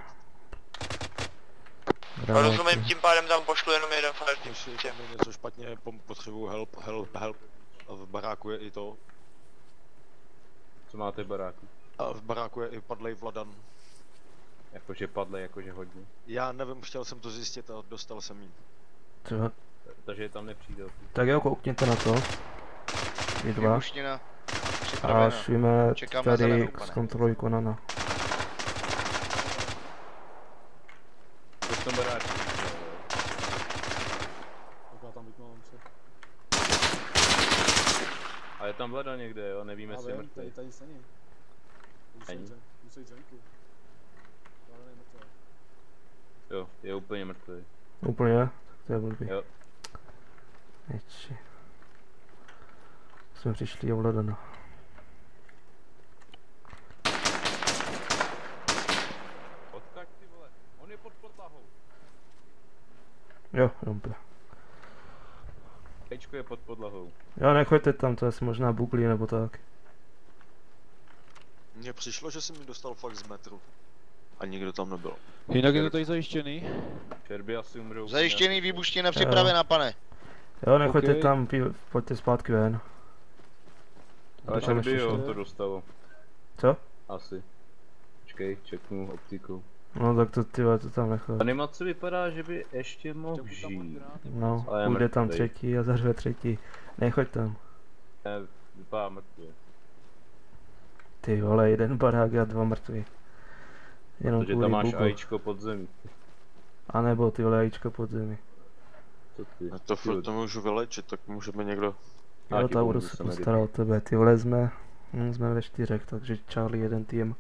Rozumím, tím pádem tam pošlu jenom jeden fire team. Jestli tam je něco špatně, pom- potřebuju help, help, help. A v baráku je i to. Co máte v baráku? A v baráku je i padlej Vladan. Jakože padle, jakože hodně. Já nevím, chtěl jsem to zjistit a dostal jsem jí. Co? Takže tam nepřijde. Tak jo, koukněte na to. Vy dva. Výbušnina A připravena. švíme Čekám na tady zelenou, pane. zkontroluj Konana. To v tom baráku. A je tam Vlada někde, jo? Nevíme, jestli je mrtvý. Tady, tady se není. Není? Musí jít zvenku. Vláda je mrtvá. Jo, je úplně mrtvý. Úplně? To je blbý. Jo. Neči. Jsme přišli o Vladana. Odkaď ty vole, on je pod podlahou. Jo, rompe. Ečko je pod podlahou. Jo, nechoďte tam, to je asi možná buklí nebo tak. Mně přišlo, že jsem mi dostal fakt z metru. A nikdo tam nebyl. Jinak je to tady zajištěný. Čerby asi umřou. Zajištěný výbuština připravena, pane. Jo, nechoďte Okay. tam, pí- pojďte zpátky ven. Ale To tam Čerby ještě jo, šlo. to dostalo. Co? Asi. Počkej, čeknu optikou. No tak to ty vole, to tam nechoď. Animace vypadá, že by ještě mohl žít. No, Ale je půjde tam mrtvej. třetí a zařve třetí. Nechoď tam. Ne, vypadá mrtvě. Ty vole, jeden barák a dva mrtví. Jenom Protože kvůli tam máš bugu. ajíčko pod zemí. A nebo ty vole ajíčko pod zemi. Co ty? A to furt to můžu vylečit, tak můžeme někdo... Já Jo, ti Taurus pomůžu, se jsem postaral o tebe, ty vole jsme, hm, jsme ve čtyřech, takže Charlie jeden tým.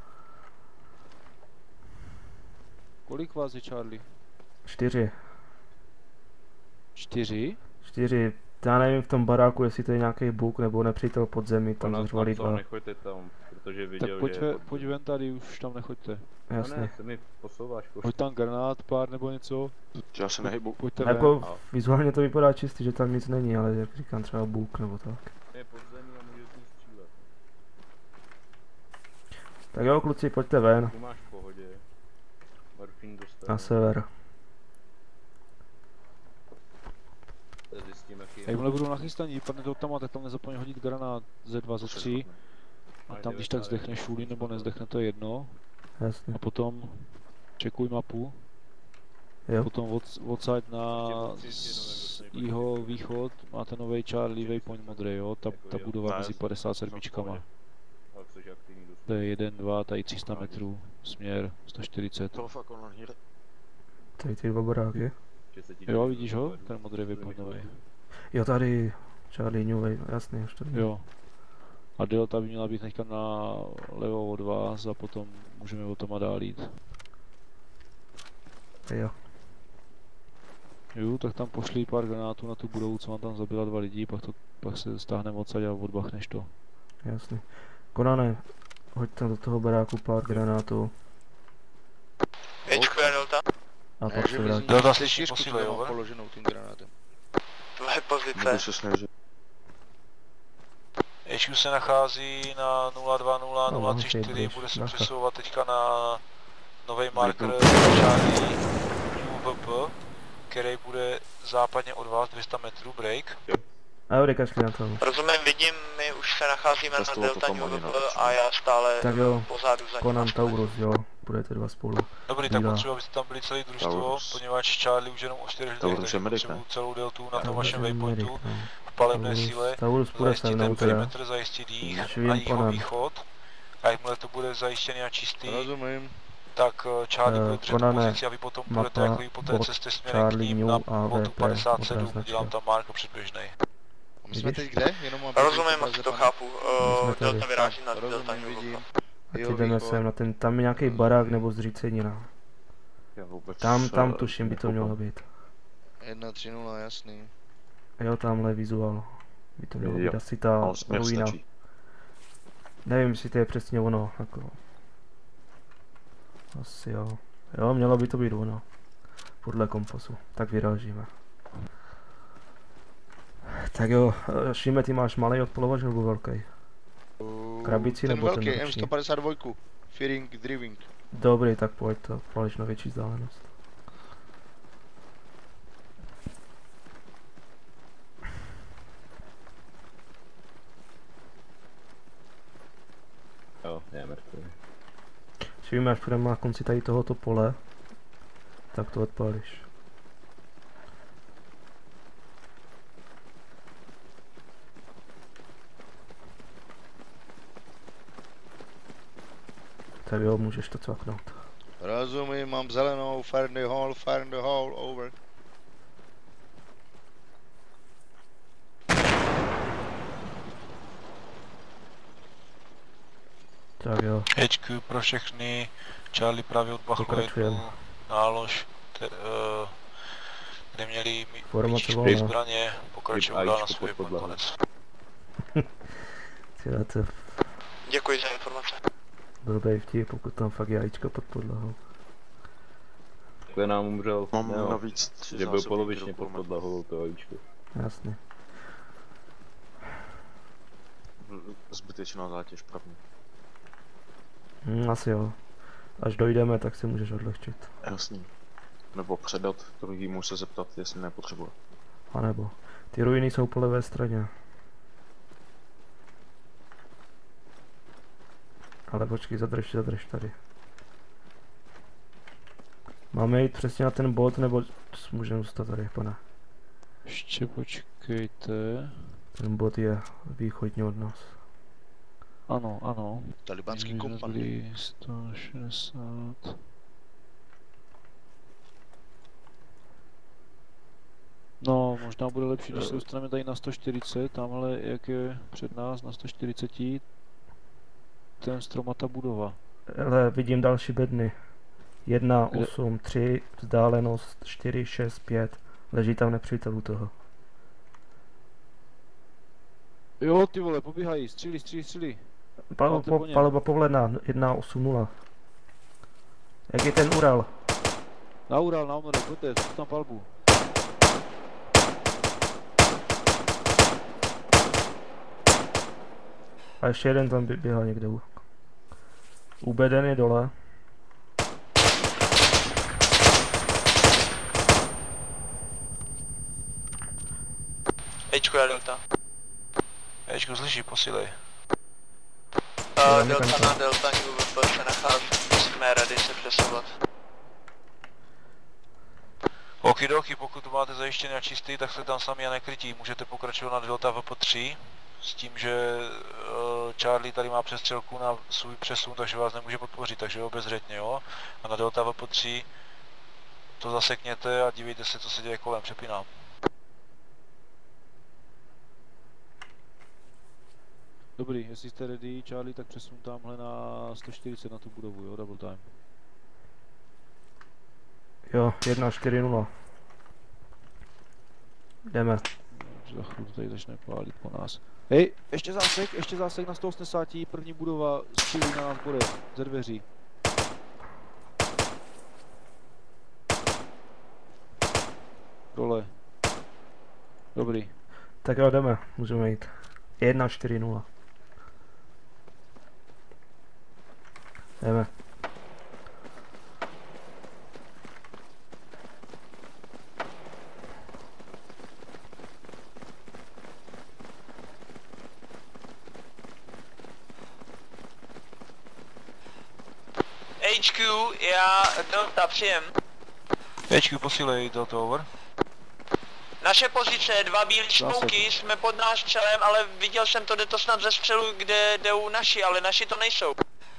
Kolik vás je, Charlie? Čtyři. Čtyři? Čtyři. Já nevím v tom baráku, jestli to je nějaký bug nebo nepřítel pod zemi, tam Ona zařvali napsal, dva. nechoďte tam, protože Tak viděl, pojď, že ve, je pod pojď ven tady, už tam nechoďte. No Jasně. ne, se mi posouváš Hoď tam granát, pár nebo něco. Já se nehybu. Pojďte ven. Jako vizuálně to vypadá čistý, že tam nic není, ale jak říkám třeba bug nebo tak. Je pod zemí a může s ní střílet. Tak jo kluci, pojďte ven. Tu máš v pohodě. Morfín dostal. Na sever. Zjistíme, jaký je. Jakmile budou nachystaní, padne to tam a tak tam nezapomeň hodit granát ze dva, ze tři. A tam když tak zdechne šůli nebo nezdechne, to je jedno. Jasně. A potom čekuj mapu. Jo. Potom od, odsať na jeho východ máte nový Charlie waypoint modrý, jo? Ta, ta budova mezi padesát sedm. Ale což je aktivní dostal. To je jeden, dva, tady tři sta metrů, směr sto čtyřicet. To fakt on here. Tady ty dva baráky. Jo, vidíš ho? Ten modrý waypoint nový. Jo tady, Charlie New Wave, jasně, už to vím. Jo. A delta by měla být teďka na levo od vás a potom můžeme o tom a dál jít. Jo. Jo, tak tam pošli pár granátů na tu budovu, co vám tam zabila dva lidi, pak, to, pak se stáhneme odsaď a odbachneš to. Jasně. Konane, hoď tam do toho baráku pár granátů. Ečko je Delta. A pak se vrátí. Delta Ty slyší čtyřku posílej, to mám over. položenou tím granátem. Tvoje pozice. Budu se snažit. Ečko se nachází na nula dva nula nula tři čtyři, bude se přesouvat teďka na nový marker Charlie New V P, který bude západně od vás dvě stě metrů, break. A jo, kašli na to. Rozumím, vidím, my už se nacházíme na Delta New V P a já stále Tak jo, pozadu za ním. Conan Taurus, jo, budete dva spolu. Dobrý, tak Bílá. potřebuji, abyste tam byli celý družstvo, Taurus. poněvadž Charlie už jenom o čtyři lidech, Taurus takže je medic, potřebuji ne? celou deltu na tom Taurus vašem je waypointu medic, no. v palebné Taurus- síle, Taurus půjde se zajistit mnou ten teda. perimetr, zajistit jich Švím a jeho Conan. východ. A jakmile to bude zajištěný a čistý, Rozumím. tak eh, Charlie Eh, bude držet Conane, pozici a vy potom mapa, budete jako po té bod, cestě směrem k Charlie ním New na a botu V P, padesát sedm, modrá dělám značka. tam marko předběžnej. My jsme teď kde? Jenom aby Rozumím, moc to chápu. jsme Uh, tady. Delta vyráží na Delta Rozumím, New V vidím. P. A Jo, ty jdeme výbor. sem na ten, tam je nějaký barák nebo zřícenina. Já vůbec, Tam, tam eh, tuším by to mělo být. jedna tři nula, jasný. Jo, tamhle vizuál. By to mělo Jo, být asi ta ale směr ruina. stačí. Nevím, jestli to je přesně ono, jako. Asi jo. Jo, mělo by to být ono. Podle kompasu. Tak vyrážíme. Tak jo, Šíme, ty máš malý odpolovač nebo velký? Krabici ten nebo velký, ten M ruční? sto padesát dva, Fearing Driving. Dobrý, tak pojď to, pališ na větší vzdálenost. Jo, je mrtvý. Šíme, až půjdeme na konci tady tohoto pole, tak to odpálíš. Tak jo, můžeš to cvaknout. Rozumím, mám zelenou, fire in the hole, fire in the hole, over. Tak jo. H Q pro všechny, Charlie právě odbachuje tu nálož, te, uh, kde měli Formace míčičky zbraně, pokračují dál na svůj konec. Tyhle to Děkuji za informace. blbej vtip, pokud tam fakt jajíčko pod podlahou. Takhle nám umřel, Mám jo, navíc tři že byl zásobníky polovičně do pod kulmetu. podlahou to jajíčko. Jasně. Zbytečná zátěž pravně. Hm, asi jo. Až dojdeme, tak si můžeš odlehčit. Jasný. Nebo předat druhýmu se zeptat, jestli nepotřebuje. A nebo. Ty ruiny jsou po levé straně. Ale počkej, zadrž, zadrž tady. Máme jít přesně na ten bod, nebo můžeme zůstat tady, pane? Ještě počkejte. Ten bod je východně od nás. Ano, ano. Talibanský kompany. sto šedesát. No, možná bude lepší, když se dostaneme tady na sto čtyřicet, tamhle jak je před nás na sto čtyřicet, ten strom a ta budova. Ale vidím další bedny. jedna, osm, tři, vzdálenost čtyři, šest, pět. Leží tam nepřítel u toho. Jo, ty vole, pobíhají, střílí, střílí, střílí. Pal, po, palba povedná, jedna osm nula. Jak je ten Ural? Na Ural, na Ural, pojďte, co tam palbu. A ještě jeden tam běhá někde. U beden je dole. Hčko, já Delta. Hčko, slyší, posílej. Uh, Delta na Delta, U V P se nachází, jsme rady se přesouvat. Okidoki, pokud to máte zajištěný a čistý, tak jste tam sami a nekrytí. Můžete pokračovat na Delta V P tři. S tím, že uh, Charlie tady má přestřelku na svůj přesun, takže vás nemůže podpořit, takže obezřetně, jo. A na Delta V P tři to zasekněte a dívejte se, co se děje kolem, přepínám. Dobrý, jestli jste ready, Charlie, tak přesun tamhle na sto čtyřicet na tu budovu, jo, double time. Jo, jedna čtyři nula. Jdeme. Za chvíli tady začne pálit po nás. Hej, ještě zásek, ještě zásek na sto osmdesát, první budova střílí na nás bude, ze dveří. Dole. Dobrý. Tak jo, jdeme, můžeme jít. jedna čtyři nula. Jdeme. H Q, já Delta, přijem. Hčku, posílej Delta, over. Naše pozice, dva bílé smouky, jsme pod náš střelem, ale viděl jsem to, jde to snad ze střelu, kde jdou naši, ale naši to nejsou.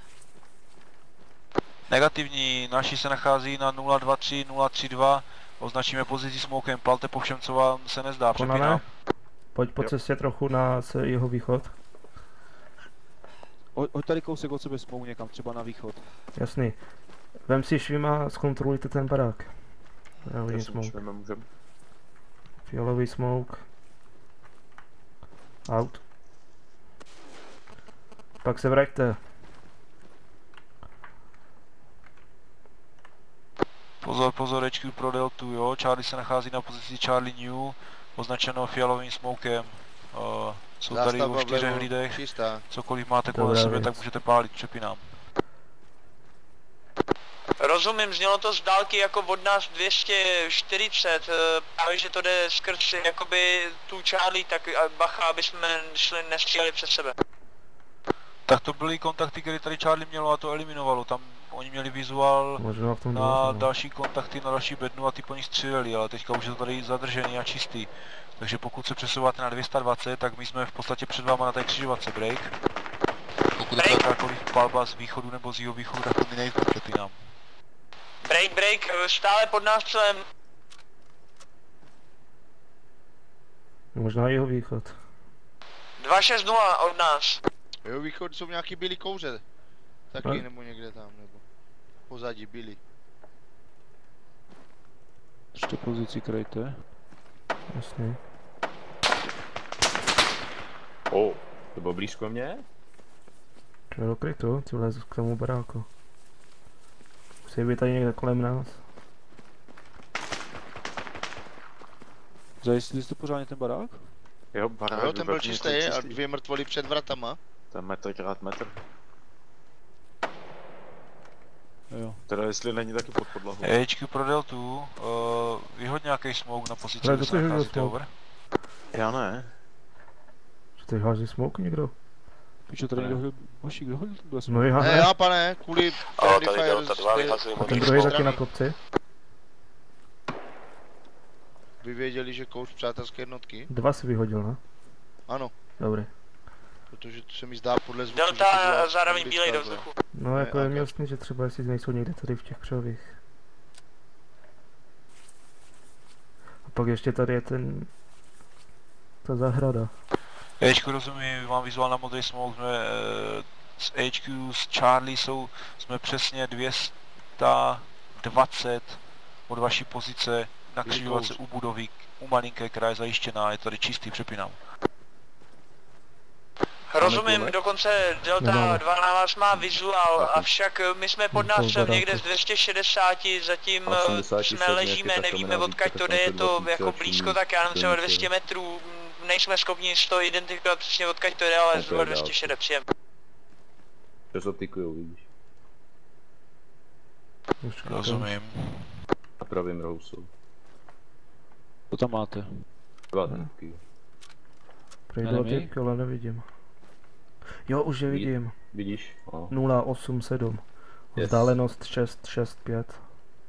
Negativní, naši se nachází na nula dva tři nula tři dva, označíme pozici smokem, plalte po všem, co vám se nezdá, přepínám. Pojď po cestě trochu na jeho východ. Hoď tady kousek od sebe smoke někam, třeba na východ. Jasný. Vem si Švima, zkontrolujte ten barák. Já vidím Jasný, smoke. Švima můžem. Fialový smoke. Out. Pak se vraťte. Pozor, pozor, H Q pro Deltu, jo, Charlie se nachází na pozici Charlie New, označeno fialovým smokem. Uh, jsou tady o čtyřech lidech, čistá. Cokoliv máte kolem sebe, tak můžete pálit, přepínám. Rozumím, znělo to z dálky jako od nás dvě stě čtyřicet, právě že to jde skrz jakoby tu Charlie, tak bacha, aby jsme šli, nestříleli před sebe. Tak to byly kontakty, které tady Charlie mělo a to eliminovalo, tam oni měli vizuál na další kontakty, na další bednu a ty po nich stříleli, ale teďka už je to tady zadržený a čistý. Takže pokud se přesouváte na dvě stě dvacet, tak my jsme v podstatě před váma na té křižovatce, break. Pokud je jakákoliv palba z východu nebo z jihovýchodu, tak to mi nejde, přepínám. Break, break, stále pod nástřelem. Možná jeho východ. dva šest nula od nás. Jeho východ jsou nějaký bílý kouře. Taky ne? Nebo někde tam, nebo pozadí bílý. Ještě pozici krejte. Jasně. O, oh, to bylo blízko mě? Čo je do krytu, ty vlezu k tomu baráku. Musí být tady někde kolem nás. Zajistili jste pořádně ten barák? Jo, barák. Jo, ten byl čistý a dvě mrtvoly před vratama. To je metr krát metr. Jo. Teda jestli není taky pod podlahu. Ečky pro Deltu, uh, vyhoď nějaký smoke na pozici, kde se nacházíte, over? Já ne. Co tady hází smoke někdo? Pičo, tady někdo hodil, hoši, kdo hodil ten No já ne. Ne, já pane, kvůli Friendly Fire zde... A ten druhý taky na kopci? Vy věděli, že kouř přátelské jednotky? Dva si vyhodil, ne? Ano. Dobrý. Protože to se mi zdá podle zvuku, Delta a zároveň bílej do vzduchu. No jako je mi jasný, že třeba jestli nejsou někde tady v těch křovích. A pak ještě tady je ten... ta zahrada. Ečku rozumím, mám vizuál na modrý smoke, jsme s H Q, s Charlie jsou, jsme přesně dvě stě dvacet od vaší pozice na křižovatce u budovy, u malinké, která je zajištěná, je tady čistý, přepínám. Rozumím, dokonce Delta dva na vás má vizuál, avšak my jsme pod nástřelem někde z dvě stě šedesát, zatím jsme ležíme, nevíme odkud to jde, je to jako blízko, tak já nevím, třeba dvě stě metrů, nejsme schopni to identifikovat přesně odkud to jde, ale zhruba dvě stě šedesát příjem. To zopikujou, vidíš. Rozumím. A pravým rohu jsou. Co tam máte? Dva typky. Projdu typky, ale nevidím. Jo, už je vidím. Vidíš? Oh. nula osm sedm. Vzdálenost šest šest pět.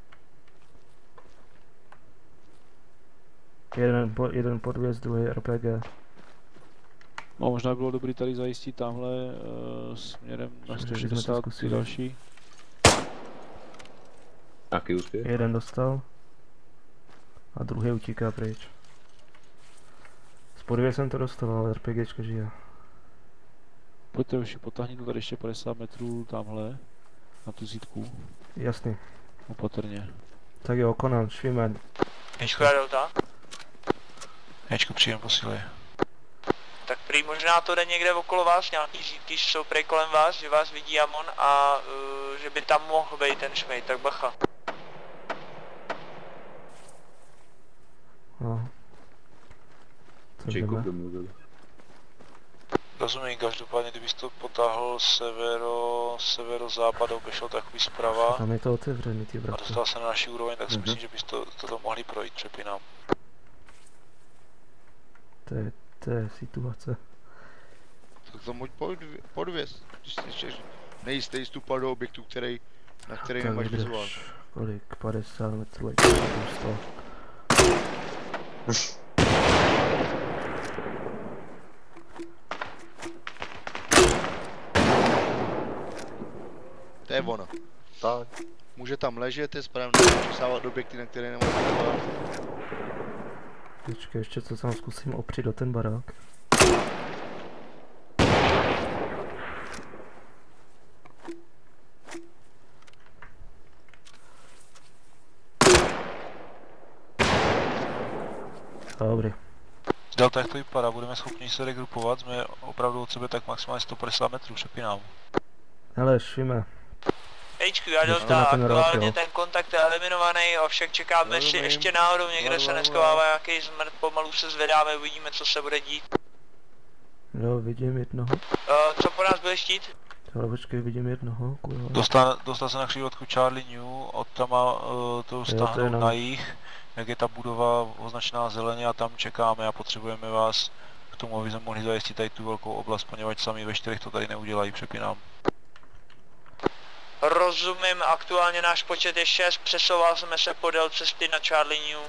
Jeden, po, jeden podvěz, druhý R P G. No možná bylo dobrý tady zajistit tamhle uh, směrem na sto šedesát ty další. Jaký úspěch? Jeden dostal. A druhý utíká pryč. Z podvě jsem to dostal, ale RPGčka žije. Pojďte už, potáhni to tady ještě padesát metrů tamhle. Na tu zítku. Jasný. Opatrně. Tak jo, Conan, švíme. Ečku já Delta. Ečku příjem posílej. Tak prý možná to jde někde okolo vás, nějaký zítky jsou prej kolem vás, že vás vidí Amon a uh, že by tam mohl být ten šmej, tak bacha. No. Co jdeme? Rozumím, každopádně kdybys to potáhl severo, severozápad, obešel takový zprava. Tam je to otevřený, ty bratře. A dostal se na naši úroveň, tak si mm-hmm. myslím, že bys to, toto mohli projít, přepínám. To je, to je situace. Tak to můj podvěz, když jsi ještě nejistý vstupat do objektu, který, na který tak nemáš vizuál. Kolik? padesát metrů, sto. To je ono. Tak. Může tam ležet, je správně přesávat objekty, na které nemáš vizuál. Počkej, ještě co tam zkusím opřít do ten barák. Dobrý. Delta, jak to vypadá, budeme schopni se regrupovat, jsme opravdu od sebe tak maximálně sto padesát metrů, přepínám. Hele, švíme. H Q a Delta, aktuálně ten kontakt je eliminovaný, avšak čekáme, jestli ještě náhodou někde se neschovává nějaký zmrt, pomalu se zvedáme, uvidíme, co se bude dít. Jo, vidím jednoho. Uh, co po nás bude štít? Ale počkej, vidím jednoho, kurva. Dostal, dostal se na křižovatku Charlie New, od tam má uh, to stáhnout na jih, jak je ta budova označená zeleně a tam čekáme a potřebujeme vás k tomu, aby jsme mohli zajistit tady tu velkou oblast, poněvadž sami ve čtyřech to tady neudělají, přepínám. Rozumím, aktuálně náš počet je šest, přesouval jsme se podél cesty na Charlie New.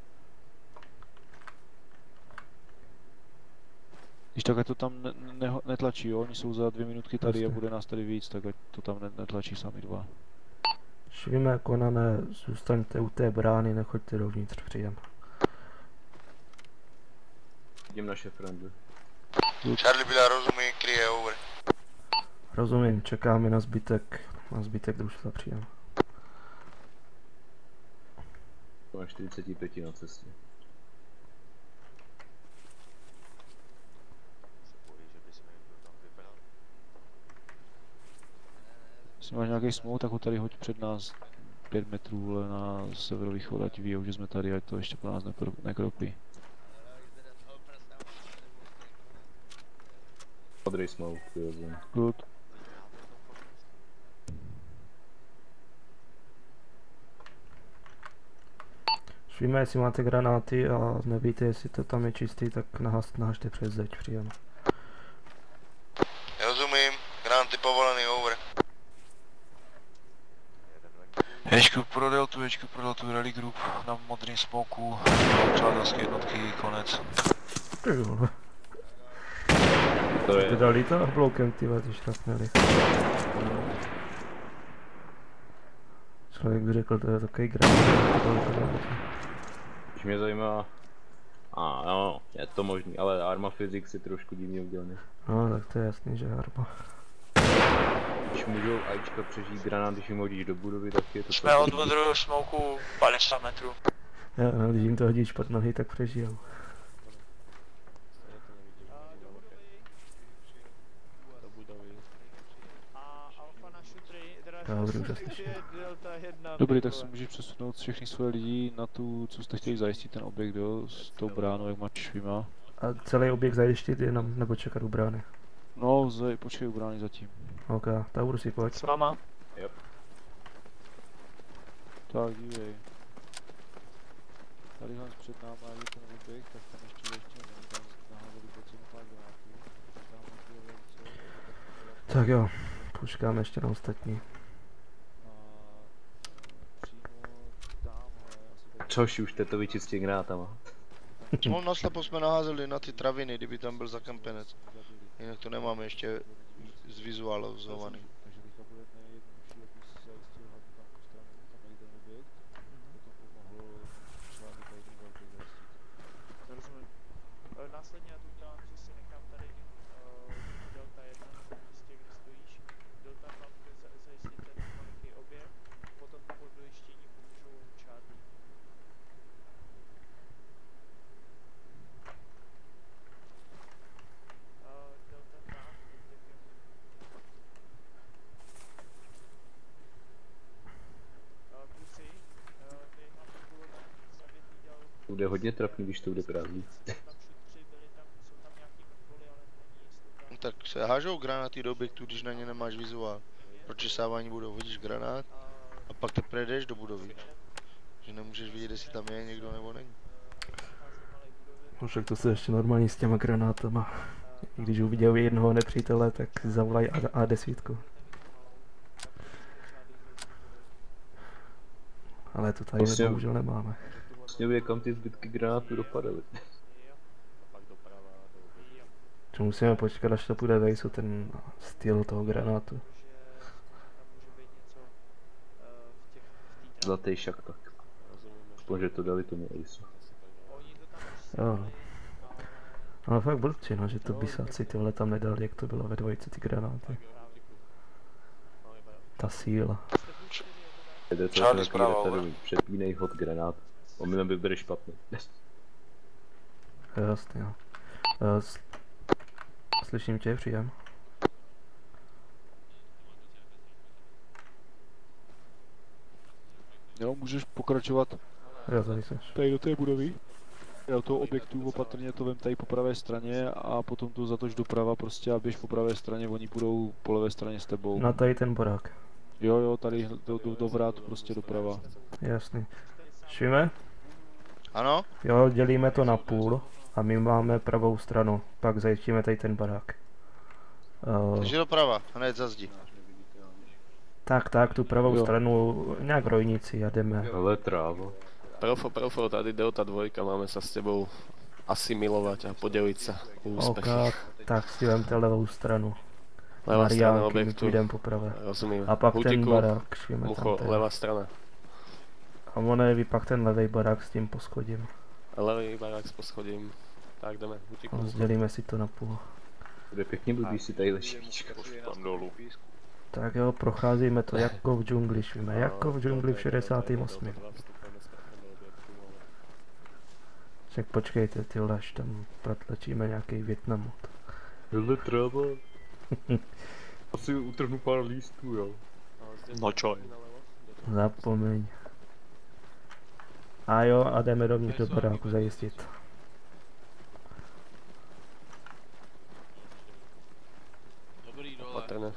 Když takhle to tam ne, ne, netlačí, jo? Oni jsou za dvě minutky tady a bude nás tady víc, tak ať to tam netlačí sami dva. Švíme, konané, zůstaňte u té brány, nechoďte dovnitř, přijdem. Vidím naše friendy. Charlie byla rozumí, kryje over. Rozumím, čekáme na zbytek, na zbytek družstva, přijdem. Máme čtyřicet pět na cestě. Jestli máš nějaký smoke, tak ho tady hoď před nás pět metrů vole, na severovýchod, ať ví, že jsme tady, ať to ještě po nás nekropí. Modrý smoke, vyjezím. Good. Švíme, jestli máte granáty a nevíte, jestli to tam je čistý, tak nahažte přes zeď, přijdem. Rozumím, granáty povolený, over. Hečku pro deltu, hečku pro deltu, rally group na modrým smoku, přátelské jednotky, konec. To je... Dali to blokem, tyhle, ty šrapnely. Člověk by řekl, to je takový granát. Když mě zajímá... A no, je to možný, ale Arma Physics je trošku divně udělaný. No, tak to je jasný, že Arma. Když můžou AIčka přežít granát, když jim hodíš do budovy, tak je to... Jsme od modrého smoku padesát metrů. Jo, no, když jim to hodíš pod nohy, tak přežijou. Dobrý, už slyším. Dobrý, tak si můžeš přesunout všechny svoje lidi na tu, co jste chtěli zajistit ten objekt, jo, s tou bránou, jak máš švima. A celý objekt zajistit jenom, nebo čekat u brány? No, zaj, počkej u brány zatím. Ok, Tauru si pojď. S váma. Yep. Tak, dívej. Tady hled před náma je ten objekt, tak tam ještě ještě není, tam naházeli po celou pár granátů. Tak jo, počkáme ještě na ostatní. Což už to vyčistí granátama. No naslepo jsme naházeli na ty traviny, kdyby tam byl zakampenec. Jinak to nemáme ještě zvizualizovaný. Následně já tu udělám, že si nechám tady uh, Delta jedna na místě, kde stojíš. Delta dva bude zajistit ten malinký objekt, potom po dojištění pomůžou Charlie. Uh, Delta dva, děkuji. Uh, kluci, uh, vy máte kulomet zavětý děl... Bude hodně trapný, když to bude prázdný. Tak se hážou granáty do objektu, když na ně nemáš vizuál. Pročesávání budou, hodíš granát a pak teprve jdeš do budovy. Že nemůžeš vidět, jestli tam je někdo nebo není. No však to se ještě normální s těma granátama. I když uviděl jednoho nepřítele, tak zavolají A deset. Ale to tady vlastně, bohužel nemáme. Vlastně ví, kam ty zbytky granátů dopadaly. Čo musíme počkat, až to půjde vejsu, ten styl toho granátu. Zlatý šak tak. Aspoň, že to dali tomu Aceu. Jo. Ale fakt blbci, no, že to bisáci tyhle tam nedali, jak to bylo ve dvojici ty granáty. Ta síla. Jde to takový retardový, přepínej hod granát. Omylem by bude špatný. Jasně, jo. Uh, Slyším tě, příjem. Jo, můžeš pokračovat Jo, tady jsi. tady do té budovy. Do toho objektu opatrně to vem tady po pravé straně a potom tu zatoč doprava prostě a běž po pravé straně, oni budou po levé straně s tebou. Na tady ten barák. Jo, jo, tady do, do, do vrát prostě doprava. Jasný. Švíme? Ano? Jo, dělíme to na půl a my máme pravou stranu, pak zajistíme tady ten barák. Uh, Takže doprava, hned za zdi. tak, tak, tu pravou Jo. stranu nějak rojníci a jdeme. Ale trávo. Profo, profo, tady Delta dvojka, máme sa s tebou asimilovať a podeliť sa o úspechy. Ok, tak si vemte levou stranu. Levá strana Mariánky, my objektu. půjdeme po pravé. Rozumím. A pak ten Hutiku, barák, švíme tam Mucho, ten. levá strana. A ono vy pak ten levý barák s tím poschodím. Levý barák s poschodím. Tak jdeme, Hutiku. Rozdělíme si to na půl. Bude pěkně blbý si tady ležíčka. Tam dolů. Tak jo, procházíme to jako v džungli, švíme, jako v džungli v šedesátém osmém Tak počkejte, ty až tam protlačíme nějaký Vietnam. Hele tráva. Asi utrhnu pár lístků, jo. No čo? Zapomeň. A jo, a jdeme dovnitř do baráku zajistit. Patrné.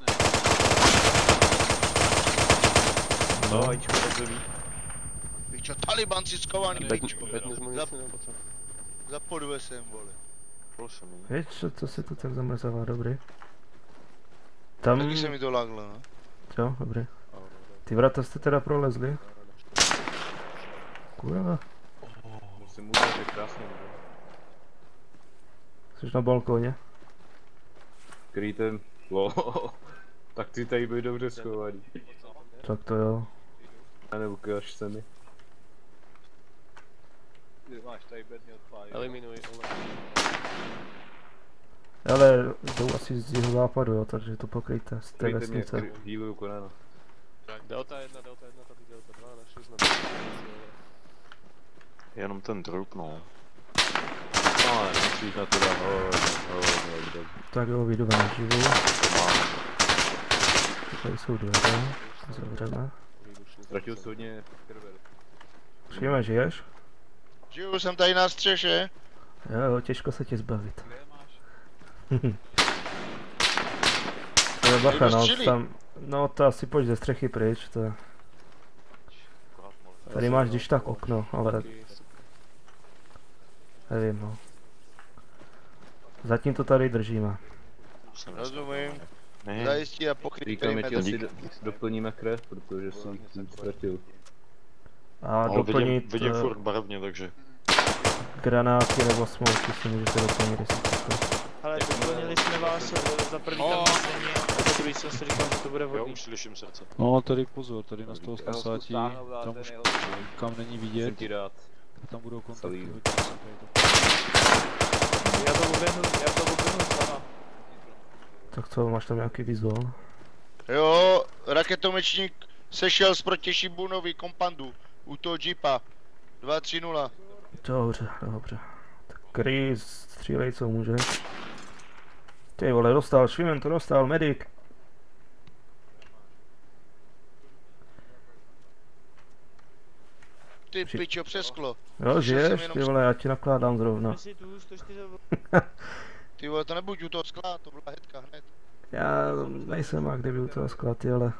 No, ajíčko tak zemí. Pičo, Talibanci skovaný, pičo. Bedně z Za, munici nebo co? za podvesem, vole. Víš, co, co se tu tak zamrzává, dobrý? Tam... Taky se mi to laglo, no. Jo, dobrý. Ty vrata jste teda prolezli? Kurva. Musím udělat, že krásně. Jsi na balkóně? Kryjte, lo. Tak ty tady byli dobře schovaný. Tak to jo. A nebo ukáž se mi. Máš tady bedně odpálit. Eliminuj, Ale jdou asi z jeho západu, jo, takže to pokryjte z té Kryjte mě, vesnice. hýluju konáno. Delta jedna, Delta jedna, tady Delta dva, našli jsme. Jenom ten trup, no. No, ale musíš na to dát hodně, hodně, hodně. Tak jo, vyjdeme na živu. Tady jsou dveře, zavřeme. Ztratil jsi hodně krve. Přijeme, žiješ? Žiju, jsem tady na střeše. Jo, jo, těžko se tě zbavit. To je bacha, no, tam, no to asi pojď ze střechy pryč, to je. Tady máš když tak okno, ale... Nevím, no. Zatím to tady držíme. Rozumím. Ne. Zajistí a pokryt Říkáme ti asi perimetr. do, doplníme krev, protože jsi ji ztratil. A No, doplnit vidím, vidím eh, furt barevně, takže. granáty nebo smolky si můžete doplnit, jestli chcete. Ale doplnili jsme vás eh, za první tam stejně, a za druhý jsem si říkal, že to bude Jo, vhodný. už slyším srdce. No tady pozor, tady na sto osmdesát, tam už kam není Musím vidět, ti dát. tam budou kontakty. Celý. hodně vysoké. Já to oběhnu, já to oběhnu sama. Tak co, máš tam nějaký vizuál? Jo, raketomečník sešel z protější nový kompandu u toho jeepa. dva tři nula. Dobře, dobře. Tak kryj, střílej co můžeš. Ty vole, dostal, Švimen to dostal, medic. Ty pičo, přesklo. Jo, žiješ, ty vole, já ti nakládám zrovna. Ty vole, to nebuď u toho skla, to byla hetka hned. Já nejsem a kdyby u toho skla, ty ale...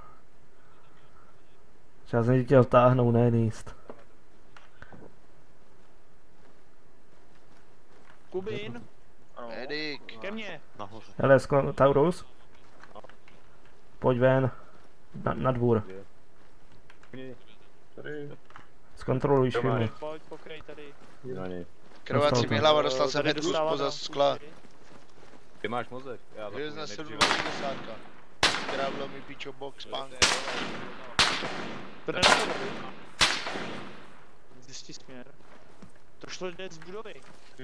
Já jsem ti chtěl táhnout, ne níst. Kubín, Medic. ke mně. Nahoře. Hele, skla... Taurus? Pojď ven. Na, na dvůr. Zkontroluj Švimu. Pojď, pokrej tady. Krvácí mi hlava, dostal jsem Tady hetku dostává spoza tam skla. Ty máš mozek? Já Vyjezd na zapomněl, sedm šedesát. Krávlo mi pičo box punk. To jde na to, zjistí směr. To šlo jde z budovy.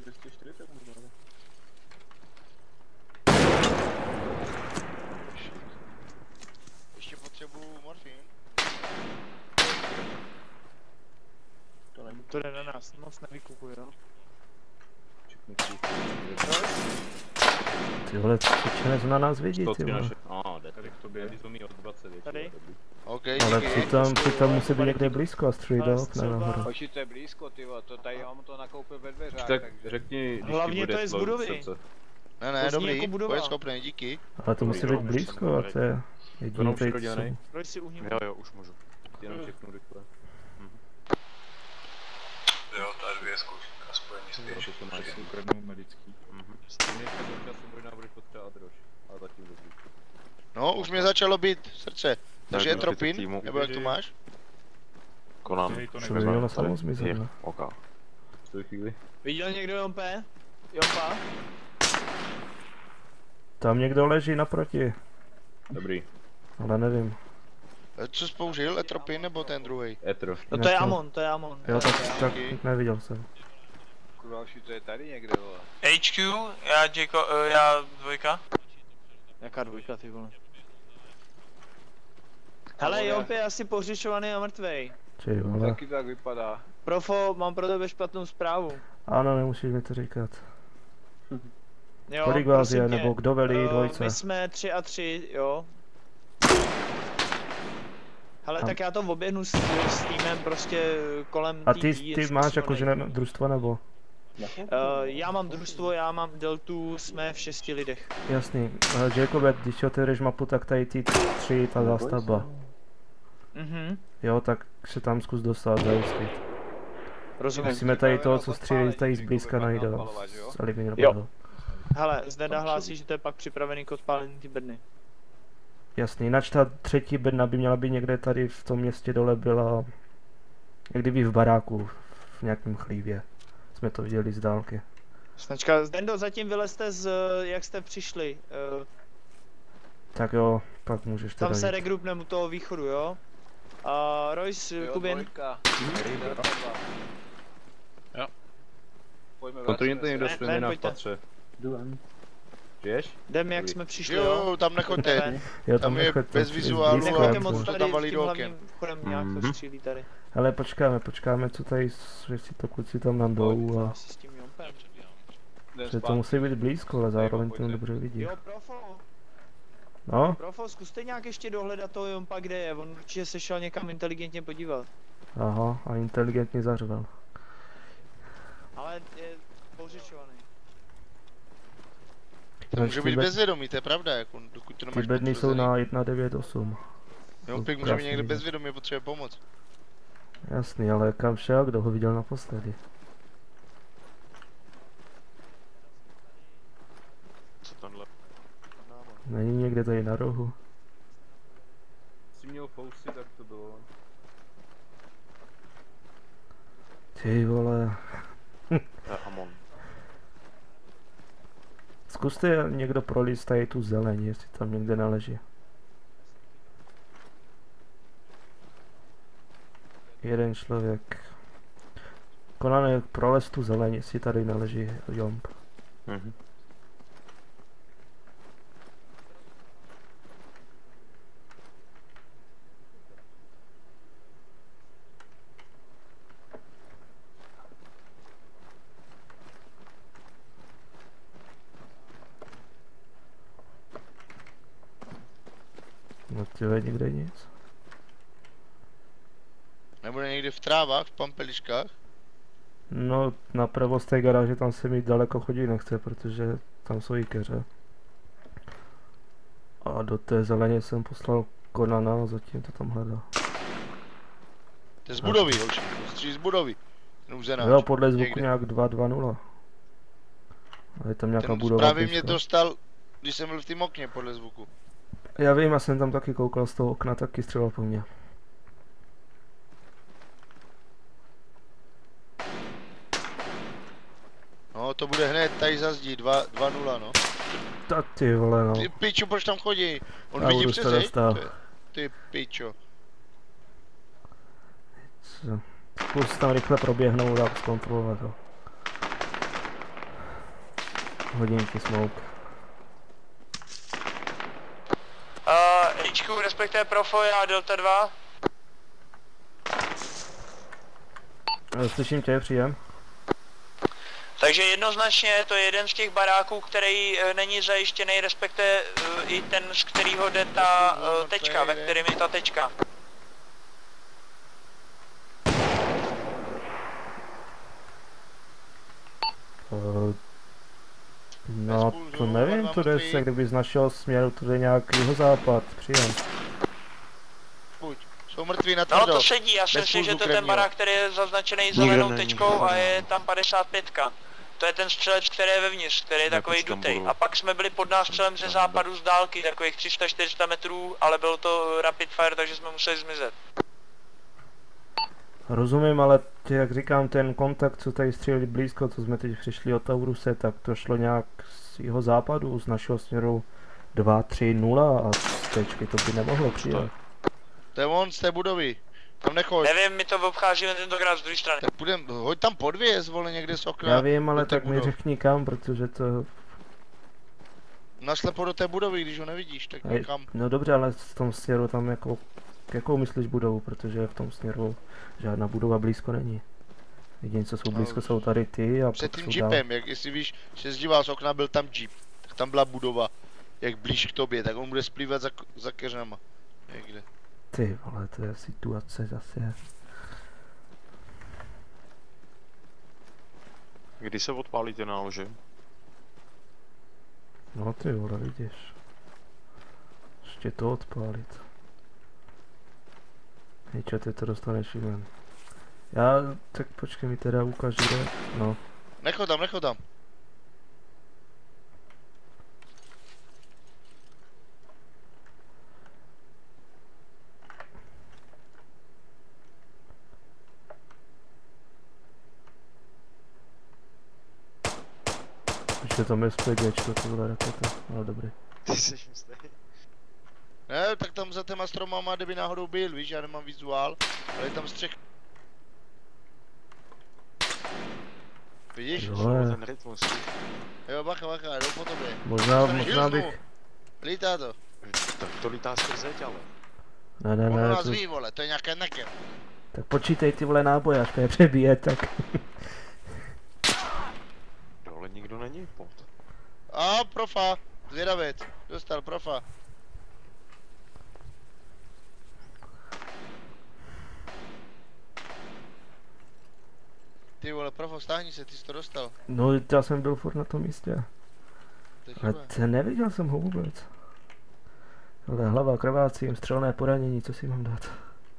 Ještě potřebuju morfín. To jde na nás, moc nevykupuj, jo. Ty vole, čečenec na nás vidí, ty vole. No, Tady v tobě je od dvacet. Tady? OK, Ale díky. přitom, přitom musí být někde blízko a střílet do okna nahoru. Hoši, to je blízko, ty vole, to tady mám to nakoupil ve dveřách, Tak takže... řekni, když Hlavně ti bude to je z slovo budovy. srdce. Ne, ne, To zní dobrý, jako budova. bude schopný, díky. Ale to musí být blízko a to je jediný Jenom tady přiroděnej? co- Proč si uhním? Jo, jo, už můžu. Jenom řeknu rychle. Jo, ta dvě zkouška spojení s Proto to máš si ukradnou medický. Mhm. Něčka do času možná budeš potřebovat drož, ale zatím dobrý. No, už mě začalo být srdce. Takže je Tak, tropin, týmu. nebo jak to máš? Konám. Čo by mělo samo zmizet, ne? Ok. Stoj chvíli. Viděl někdo Jompe? Jompa? Tam někdo leží naproti, Dobrý. ale nevím. Co jsi použil, etropin nebo ten druhý? Etro. No to je Amon, to je Amon. Jo, To je- tak, tak neviděl jsem. Kurva, hoši, to je tady někde, vole. H Q, já Jaco, uh, já dvojka. Jaká dvojka, ty vole? Hele, Jomp je asi pohřešovaný a mrtvej. Ty vole. Taky to tak vypadá. Profo, mám pro tebe špatnou zprávu. Ano, nemusíš mi to říkat. Jo, Kolik vás prosím je, tě, nebo kdo velí eh, dvojce? My jsme tři a tři, jo. Hele, A- tak já to oběhnu s, s týmem prostě kolem A tý ty, dí, ty jestli máš jsme jako že nejde. ne, družstvo nebo? Uh, já mám družstvo, já mám deltu, jsme v šesti lidech. Jasný. Uh, Jacobe, když si otevřeš mapu, tak tady ty tři, ta zástavba. Mhm. Jo, tak se tam zkus dostat, zajistit. Rozumím. Musíme tady toho, co střílí tady zblízka najít a eliminovat Jo. ho. Hele, zde nahlásí, že to je pak připravený k odpálení ty bedny. Jasný, jinak ta třetí bedna by měla být někde tady v tom městě dole, byla jak kdyby v baráku, v nějakém chlívě. Jsme to viděli z dálky. Značka, Zdendo, zatím vylezte z, jak jste přišli. Uh, Tak jo, pak můžeš teda tam se jít. regroupneme u toho východu, jo? A uh, Royce, Jo, Kubin. dvojka. Jo. Pojďme, Kontrolujte vracíme někdo se. splně na pojďte. patře. Žiješ? Jdem, jak Dobrý. jsme přišli, Jo, jo? tam nechoďte. Ven. Jo, Tam je nechoďte, bez je vizuálu blízko, a jak Jdeme moc můžu. to tady tam valí tím do hlavním oken. vchodem nějak to Mhm. střílí tady. Ale počkáme, počkáme, co tady, s- že si to kluci tam nadou a Asi s tím Jompem. Jdem že to spát. musí být blízko, ale zároveň to pojďte. dobře vidí. Jo, Profo, No, Profo, zkuste nějak ještě dohledat toho Jompa, kde je, on určitě se šel někam inteligentně podívat. aha, a inteligentně zařval. Ale je pohřešovaný. To může Ty být bed- bezvědomý, to je pravda, jako, dokud to Ty nemáš bedny jsou potvrzený. na jedna devět osm. Jo, pěk může být někde bezvědomý, potřebuje pomoc. Jasný, ale kam šel, kdo ho viděl naposledy? Co tenhle? Není někde tady na rohu. Jsi měl fousy, tak to bylo. Ty vole. To je Amon. Zkuste někdo prolíst tady tu zeleň, jestli tam někde naleží. Jeden člověk. Konane, prolez tu zeleň, jestli tady naleží Jomp. Mhm. No tyhle nikde nic. Nebude někde v trávách, v pampeliškách. No napravo z té garáže tam se mi daleko chodit nechce, protože tam jsou i keře. A do té zeleně jsem poslal Konana a zatím to tam hledá. To je z budovy, hoši, střílí z budovy. Nuzenáč. Jo, podle zvuku Někde. nějak dva dva nula. A je tam nějaká Ten budova. právě mě blízko. dostal, když jsem byl v tom okně, podle zvuku. Já vím, já jsem tam taky koukal z toho okna, taky střelal po mně. No, to bude hned tady za zdí, dva nula, no. Ta ty vole no. Ty pičo, proč tam chodí? On Já vidí budu přes se zeď? dostat. Ty- Ty pičo. Co? Zkus tam rychle proběhnout a zkontrolovat to. Hodím ti smoke. Uh, Hčku, respektive Profo, já Delta dva. Eh, Slyším tě, příjem. Takže jednoznačně to je jeden z těch baráků, který e, není zajištěný, respektive e, i ten, z kterého jde ta e, tečka, ve kterém je ta tečka. Uh, no to nevím, to jde se, kdyby z našeho směru, to jde nějak jihozápad, přijem. Buď, jsou mrtví na tvrdo. No to sedí, já si myslím, že to je ten barák, který je zaznačený zelenou tečkou a je tam padesát pět. To je ten střelec, který je vevnitř, který je takový dutej. A pak jsme byli pod nástřelem ze západu z dálky, takových tři sta čtyři sta metrů, ale bylo to rapid fire, takže jsme museli zmizet. Rozumím, ale tě, jak říkám, ten kontakt, co tady stříleli blízko, co jsme teď přišli od Tauruse, tak to šlo nějak z jeho západu, z našeho směru dva tři nula a z tečky to by nemohlo přijet. To je on z té budovy. Tam nechoď. Nevím, my to obcházíme tentokrát z druhé strany. Tak půjdem, hoď tam podvěz, vole, někde z okna. Já vím, ale tak mi řekni kam, protože to... Naslepo do té budovy, když ho nevidíš, tak někam. No dobře, ale v tom směru tam jako... Jakou myslíš budovu, protože v tom směru žádná budova blízko není. Jediné, co jsou blízko, no, jsou tady ty a před pak tím jsou jeepem, dál. jak jestli víš, že zdíval z okna, byl tam jeep, tak tam byla budova, jak blíž k tobě, tak on bude splývat za, za keřama. Někde. Ty vole, to je situace zase. Kdy se odpálí ty nálože? No ty vole, vidíš. Ještě to odpálit. Ničo, ty to dostaneš ven. Já, tak počkej, mi teda ukáž, kde, no. Nechod tam, nechod tam. Ještě tam je SPGčko, tohle raketa, ale dobrý. Ty jsi jistý. Ne, tak tam za těma stromama, kdyby náhodou byl, víš, já nemám vizuál, ale je tam střech. Vidíš? Jo, ten rytmus. Jo, bacha, bacha, jdou po tobě. Možná, možná bych... Lítá to. Tak to lítá skrz zeď, ale. Ne, ne, Ono ne, nás to... ví, vole, to je nějaké nekem. Tak počítej ty vole náboje, až to je přebíje, tak... Dole nikdo není, pod. A profa, zvědavec, dostal profa. Ty vole, profo, stáhni se, ty jsi to dostal. No, já jsem byl furt na tom místě. Ale te neviděl jsem ho vůbec. Ale hlava krvácím, střelné poranění, co si mám dát?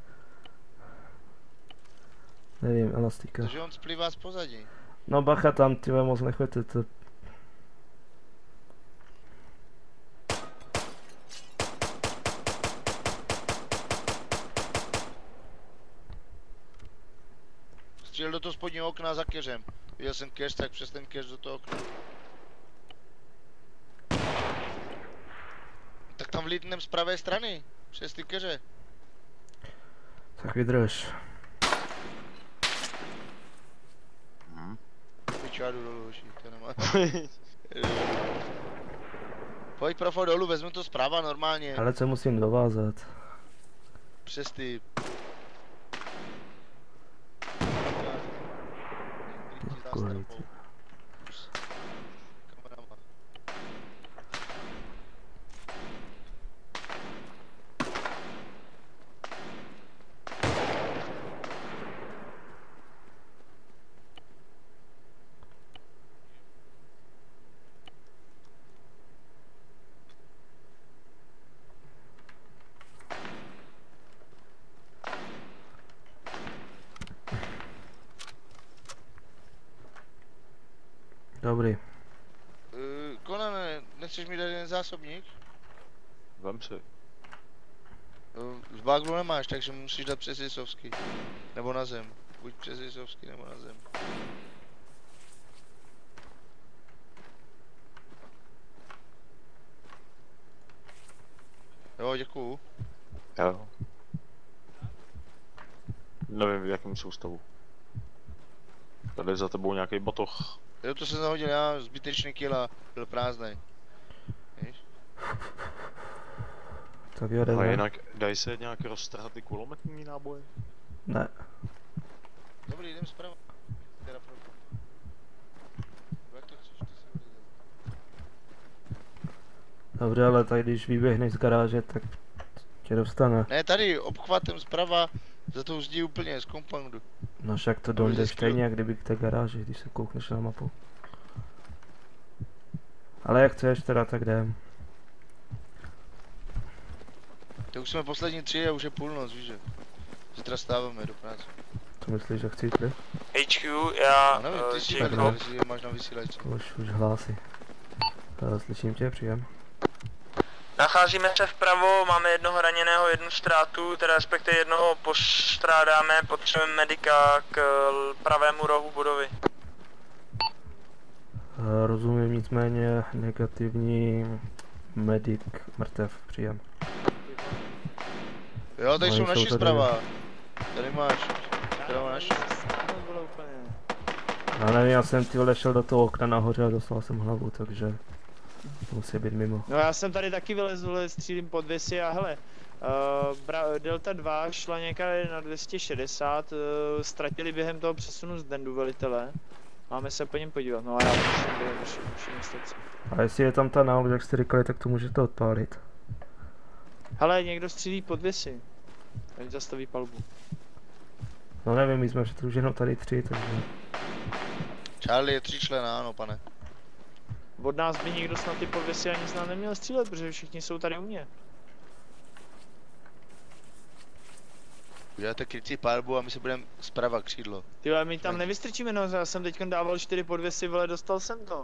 Nevím, elastika. Takže on splývá z pozadí. No bacha, tam tyhle moc nechoďte, to... Střílel do toho spodního okna za keřem. Viděl jsem keř, tak přes ten keř do toho okna. Tak tam vlítnem z pravé strany, přes ty keře. Tak vydrž. Hmm. Piču, já jdu dolů, hoši, to nemá. Pojď profo dolů, vezmu to zprava normálně. Ale co musím dovázat? Přes ty... Děkuji. Dobrý. Uh, Konane, nechceš mi dát jeden zásobník? Vem si. Uh, z baglu nemáš, takže musíš dát přes Jisovský. Nebo na zem. Buď přes Jisovský, nebo na zem. Jo, děkuju. Jo. Nevím v jakém soustavu. Tady je za tebou nějaký batoh. Jo, to jsem zahodil já, zbytečný kill a byl prázdnej. Víš? Tak jo, jdeme. A jinak dají se nějak roztrhat ty kulometní náboje? Ne. Dobrý, jdem zprava. Teda pro... Dobře, ale tady když vyběhneš z garáže, tak tě dostane. Ne, tady obchvatem zprava, za tou zdí úplně, z kompoundu. No však to dojdeš stejně, jak kdyby k té garáži, když se koukneš na mapu. Ale jak chceš teda, tak jdem. To už jsme poslední tři a už je půlnoc, víš, že? Zítra stáváme do práce. Co myslíš, že chcíte? H Q, já... No nevím, ty si Jacob. tak, jestli je máš na vysílačce. Už, už hlásí. Uh, slyším tě, příjem. Nacházíme se vpravo, máme jednoho raněného, jednu ztrátu, teda respektive jednoho postrádáme, potřebujeme medika k pravému rohu budovy. Uh, rozumím, nicméně negativní medic mrtev, příjem. Jo, tady No, jsou jsou naši tady. zprava. Tady máš. Tady máš. Já nevím, já jsem ty šel do toho okna nahoře a dostal jsem hlavu, takže musí být mimo. No já jsem tady taky vylezl, střílím podvěsy a hele, uh, Delta dva šla někde na dvě stě šedesát, uh, ztratili během toho přesunu z dendu velitele. Máme se po něm podívat, no a já musím během musím, musím myslet. A jestli je tam ta nálož, jak jste říkali, tak to můžete odpálit. Hele, někdo střílí podvěsy. Tady zastaví palbu. No nevím, my jsme před už jenom tady tři, takže... Charlie je tříčlená, ano, pane. Od nás by nikdo snad ty podvěsy ani z nás neměl střílet, protože všichni jsou tady u mě. Uděláte krycí palbu a my se budeme zprava křídlo. Tyhle, my tam nevystrčíme, no, já jsem teď dával čtyři podvěsy, vole, dostal jsem to.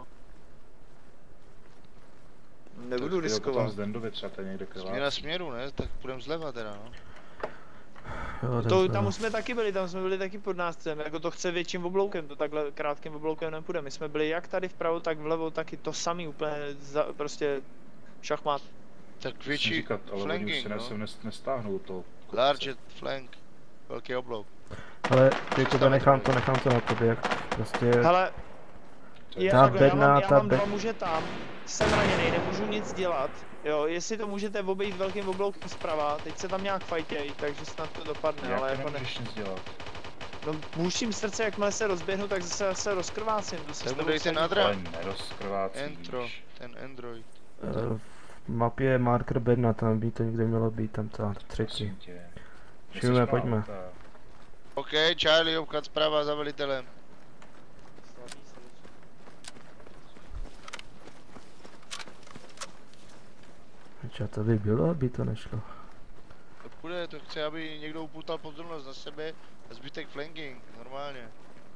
Nebudu riskovat. Směra směru, ne? Tak půjdeme zleva teda, no. Jo, To, tam už jsme taky byli, tam jsme byli taky pod nástřem, jako to chce větším obloukem, to takhle krátkým obloukem nepůjde. My jsme byli jak tady vpravo, tak vlevo, taky to samý, úplně za, prostě šachmat. Tak větší říkat, ale flanking, oni no. se nes, nestáhnou to. Large flank, velký oblouk. Ale ty to nechám to, nechám to na tobě, jak prostě... Hele, je ta takhle, bedna, já mám, já ta mám be... dva muže tam, jsem raněnej, nemůžu nic dělat. Jo, jestli to můžete obejít velkým obloukem zprava, teď se tam nějak fajtěj, takže snad to dopadne, Jak ale to jako ne... nemůžeš nic dělat? No, muším srdce, jakmile se rozběhnu, tak zase se rozkrvácím. Tak mu dej ten adra. Ale nerozkrvácíš. Entro, ten Android. Uh, v mapě je marker bedna, tam by to někde mělo být, tam ta třetí. Všimíme, pojďme. OK, Charlie, obchod zprava za velitelem. Čo to by bylo, aby to nešlo? To půjde, to chce, aby někdo upoutal pozornost na sebe a zbytek flanking, normálně.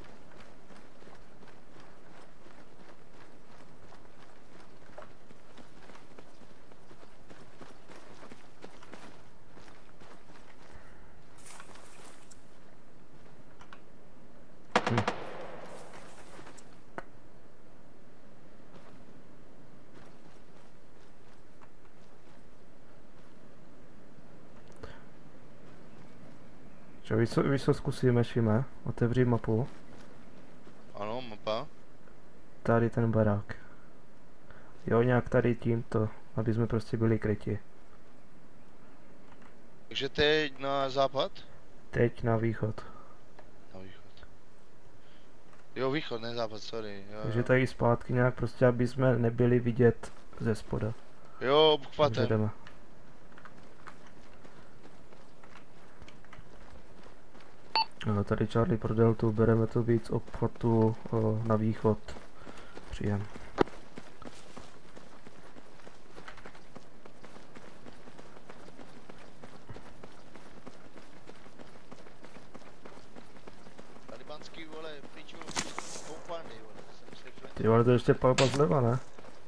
Hm. Čo, víš co, víš co zkusíme, Šime? Otevřít mapu. Ano, mapa. Tady ten barák. Jo, nějak tady tímto, aby jsme prostě byli kryti. Takže teď na západ? Teď na východ. Na východ. Jo, východ, ne západ, sorry. Jo, Takže jo. tady zpátky nějak prostě, aby jsme nebyli vidět ze spoda. Jo, obchvatem. Takže jdeme. No, tady Charlie pro Deltu, bereme to víc obchvatu o, na východ. Příjem. Talibanský, vole, piču, kompany, vole, jsem se flank. Ty vole, to ještě palba zleva, ne?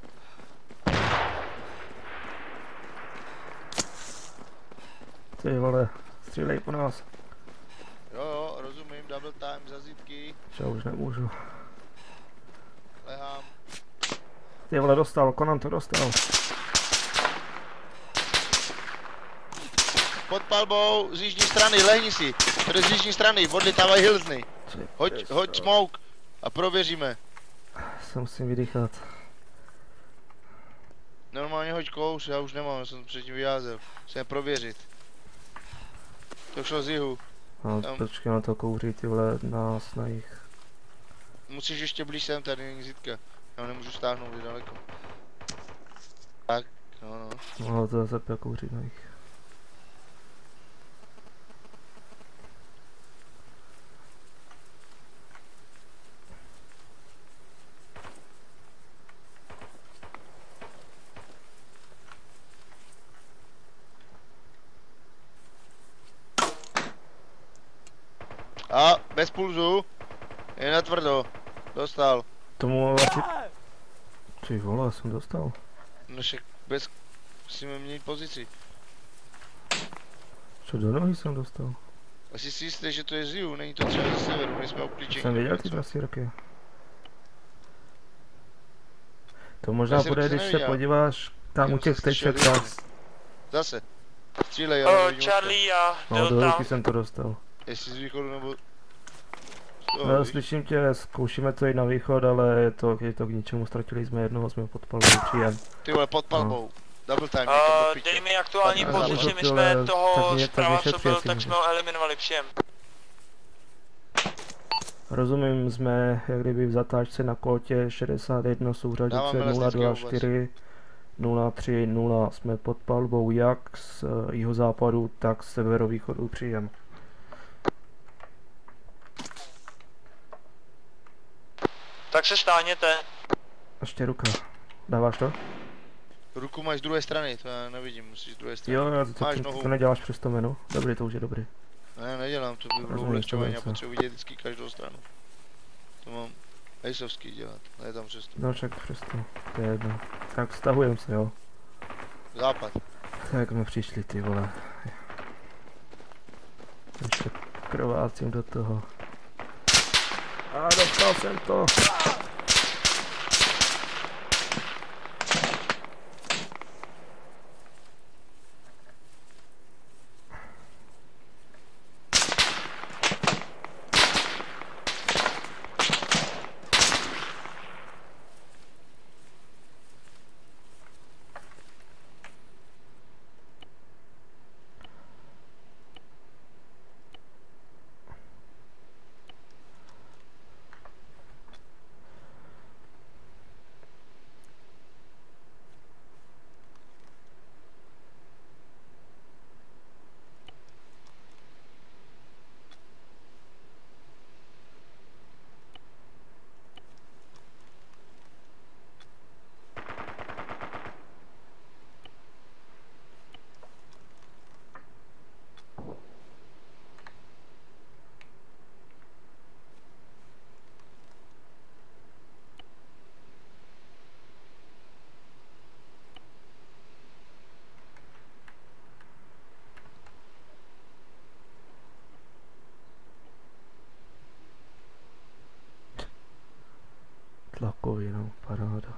Ty vole, střílej po nás. Jo, jo, rozumím, double time, zazítky, Já už nemůžu. lehám. Ty vole, dostal, Conan to dostal. Pod palbou z jižní strany, lehni si. Tady z jižní strany, odlitávají hilzny. Hoď, hoď smoke a prověříme. Se musím vydýchat. Normálně hoď kouš, já už nemám, já jsem předtím vyházel. Musíme prověřit. To šlo z jihu. No, Tam. počkej na to kouří, ty vole, nás na jich. Musíš ještě blíž sem, tady není zitka. Já ho nemůžu stáhnout, je daleko. Tak, No, no. No, to zase pekouří na jich. A bez pulzu. Je na tvrdo. Dostal. Tomu asi... Ty vole, jsem dostal. No však bez... Musíme měnit pozici. Co do nohy jsem dostal? Asi si jistý, že to je z jihu, není to třeba ze severu, nejsme uklíčení. Jsem viděl ty trasírky. To možná bude, když se podíváš tam u těch teček, tak... Zase. Střílej, ale uh, Charlie a no, do ruky jsem to dostal. Jestli z východu nebo... Oh, no, slyším tě, zkoušíme to jít na východ, ale je to, je to k ničemu, ztratili jsme jednoho, jsme pod palbou, příjem. Ty vole, pod palbou. No. Double time, uh, dej mi aktuální pozici, my jsme toho zprava, co byl, tak jsme ho eliminovali, příjem. Rozumím, jsme jak kdyby v zatáčce na kótě šedesát jedna souřadice nula dva čtyři nula tři nula, jsme pod palbou jak z jihozápadu, tak z severovýchodu, příjem. Tak se stáhněte. Ještě ruka. Dáváš to? Ruku máš z druhé strany, to já nevidím, musíš z druhé strany. Jo, to, to, to, to neděláš přes to menu. Dobrý, to už je dobrý. Ne, nedělám, to by bylo ulehčování, já potřebuji vidět vždycky každou stranu. To mám hejsovský dělat, ne tam přes to. No však přes to, to je jedno. Tak stahujem se, jo. Západ. Tak jsme přišli, ty vole. Ještě krvácím do toho. A dostal jsem to. Tlakový, no, paráda.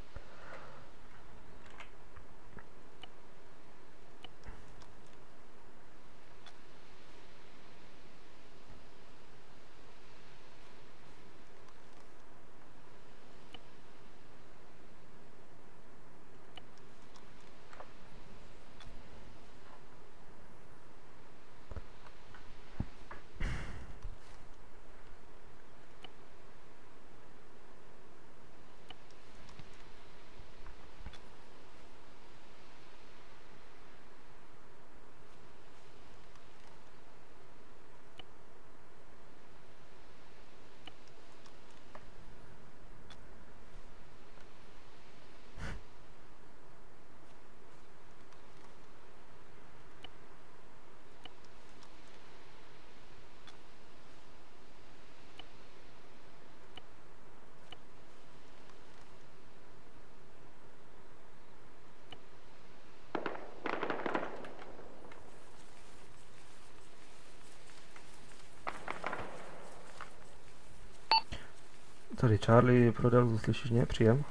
Tady Charlie prodal, slyšíš mě? Příjem.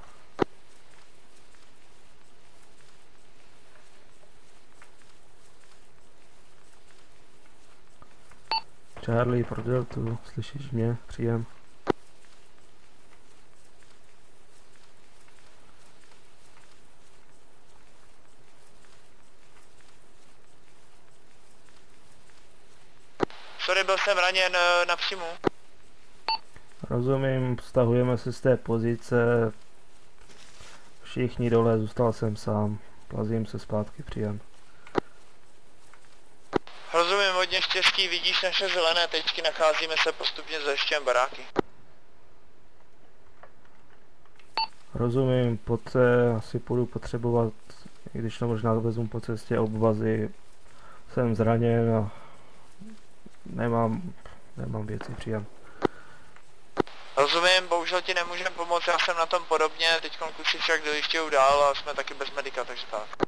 Charlie prodal tu, slyšíš mě? Příjem. Sorry, byl jsem raněn na příjmu. Rozumím, stahujeme se z té pozice. Všichni dole, zůstal jsem sám. Plazím se zpátky, příjem. Rozumím, hodně štěstí, vidíš naše zelené tečky, nacházíme se postupně za ještě baráky. Rozumím, poté asi budu potřebovat, i když to možná vezmu po cestě obvazy, jsem zraněn a nemám, nemám věci, příjem. Rozumím, bohužel ti nemůžeme pomoct, já jsem na tom podobně, teď kluci však dojišťují dál a jsme taky bez medika, takže tak.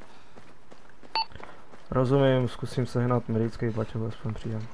Rozumím, zkusím sehnat medický baťoch, aspoň příjem.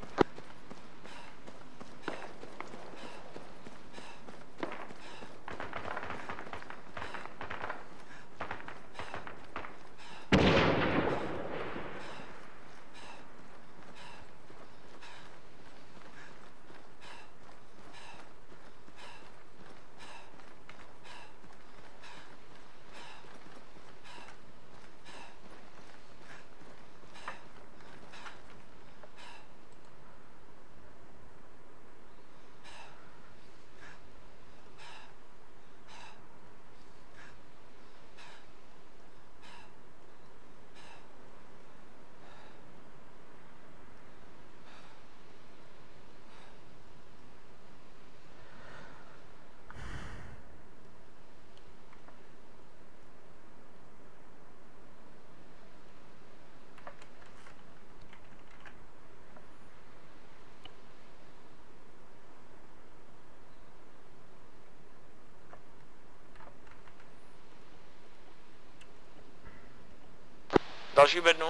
Další bednu.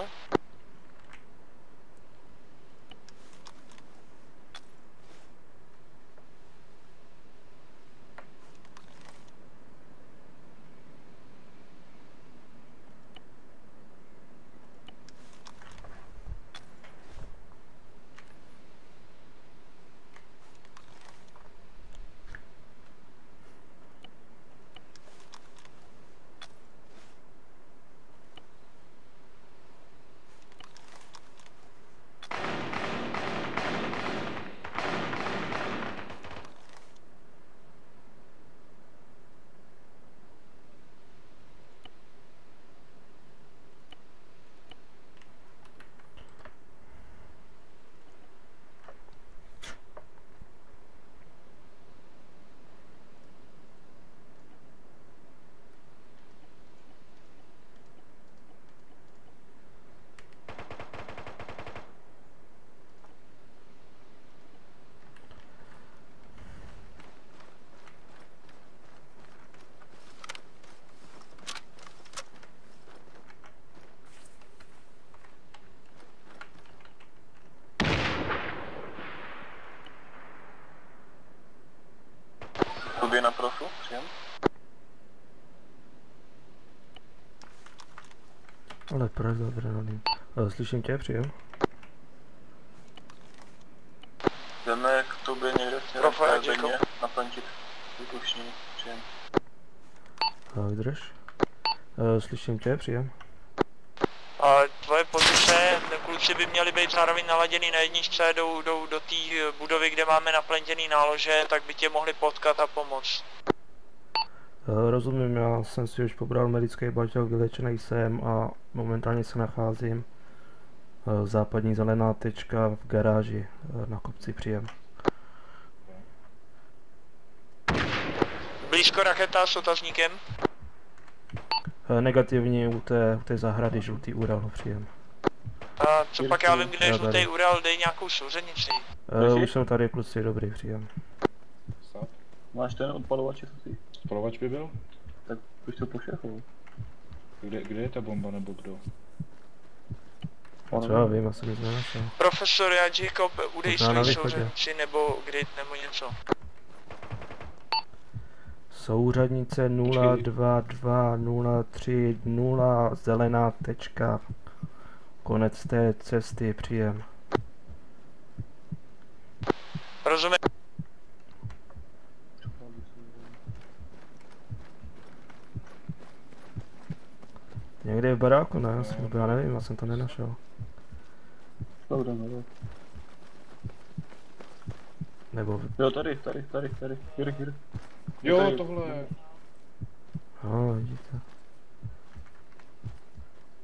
Tobě na profu, přijem. Ale proč za adrenalin? Slyším tě, přijem. Jdeme k tobě někde směrem k bedně naplantit vypuštění, přijem. Vydrž. Slyším tě, přijem. A tvoje pozice, kluci by měli být zároveň naladěný na jedničce, jdou, jdou do té budovy, kde máme naplentěný nálože, tak by tě mohli potkat a pomoct. Rozumím, já jsem si už pobral medický baťoch, vylečený jsem a momentálně se nacházím západní zelená tečka v garáži na kopci, příjem. Blízko raketa s otazníkem. Negativní u té, u té zahrady, žlutý Ural, příjem. A co pak já vím, kde je žlutý Ural, dej nějakou souzenici. Uh, už jsem tady, kluci, dobrý, příjem. Máš ten odpalovač, ty? Odpalovač by byl? Tak už to pošel. Kde, kde je ta bomba, nebo kdo? A co já vím, asi nic nenašel. Profesor, já Jacob, udej svoji souzenici nebo grid nebo něco. Souřadnice nula dva dva nula tři nula zelená tečka. Konec té cesty, příjem. Rozumím. Někde v baráku, ne? Já, jsem, já nevím, já jsem to nenašel. Dobré, dobré. Nebo... Jo, tady, tady, tady, tady, hier, hier. Jo, tady. Tohle. No, vidíte.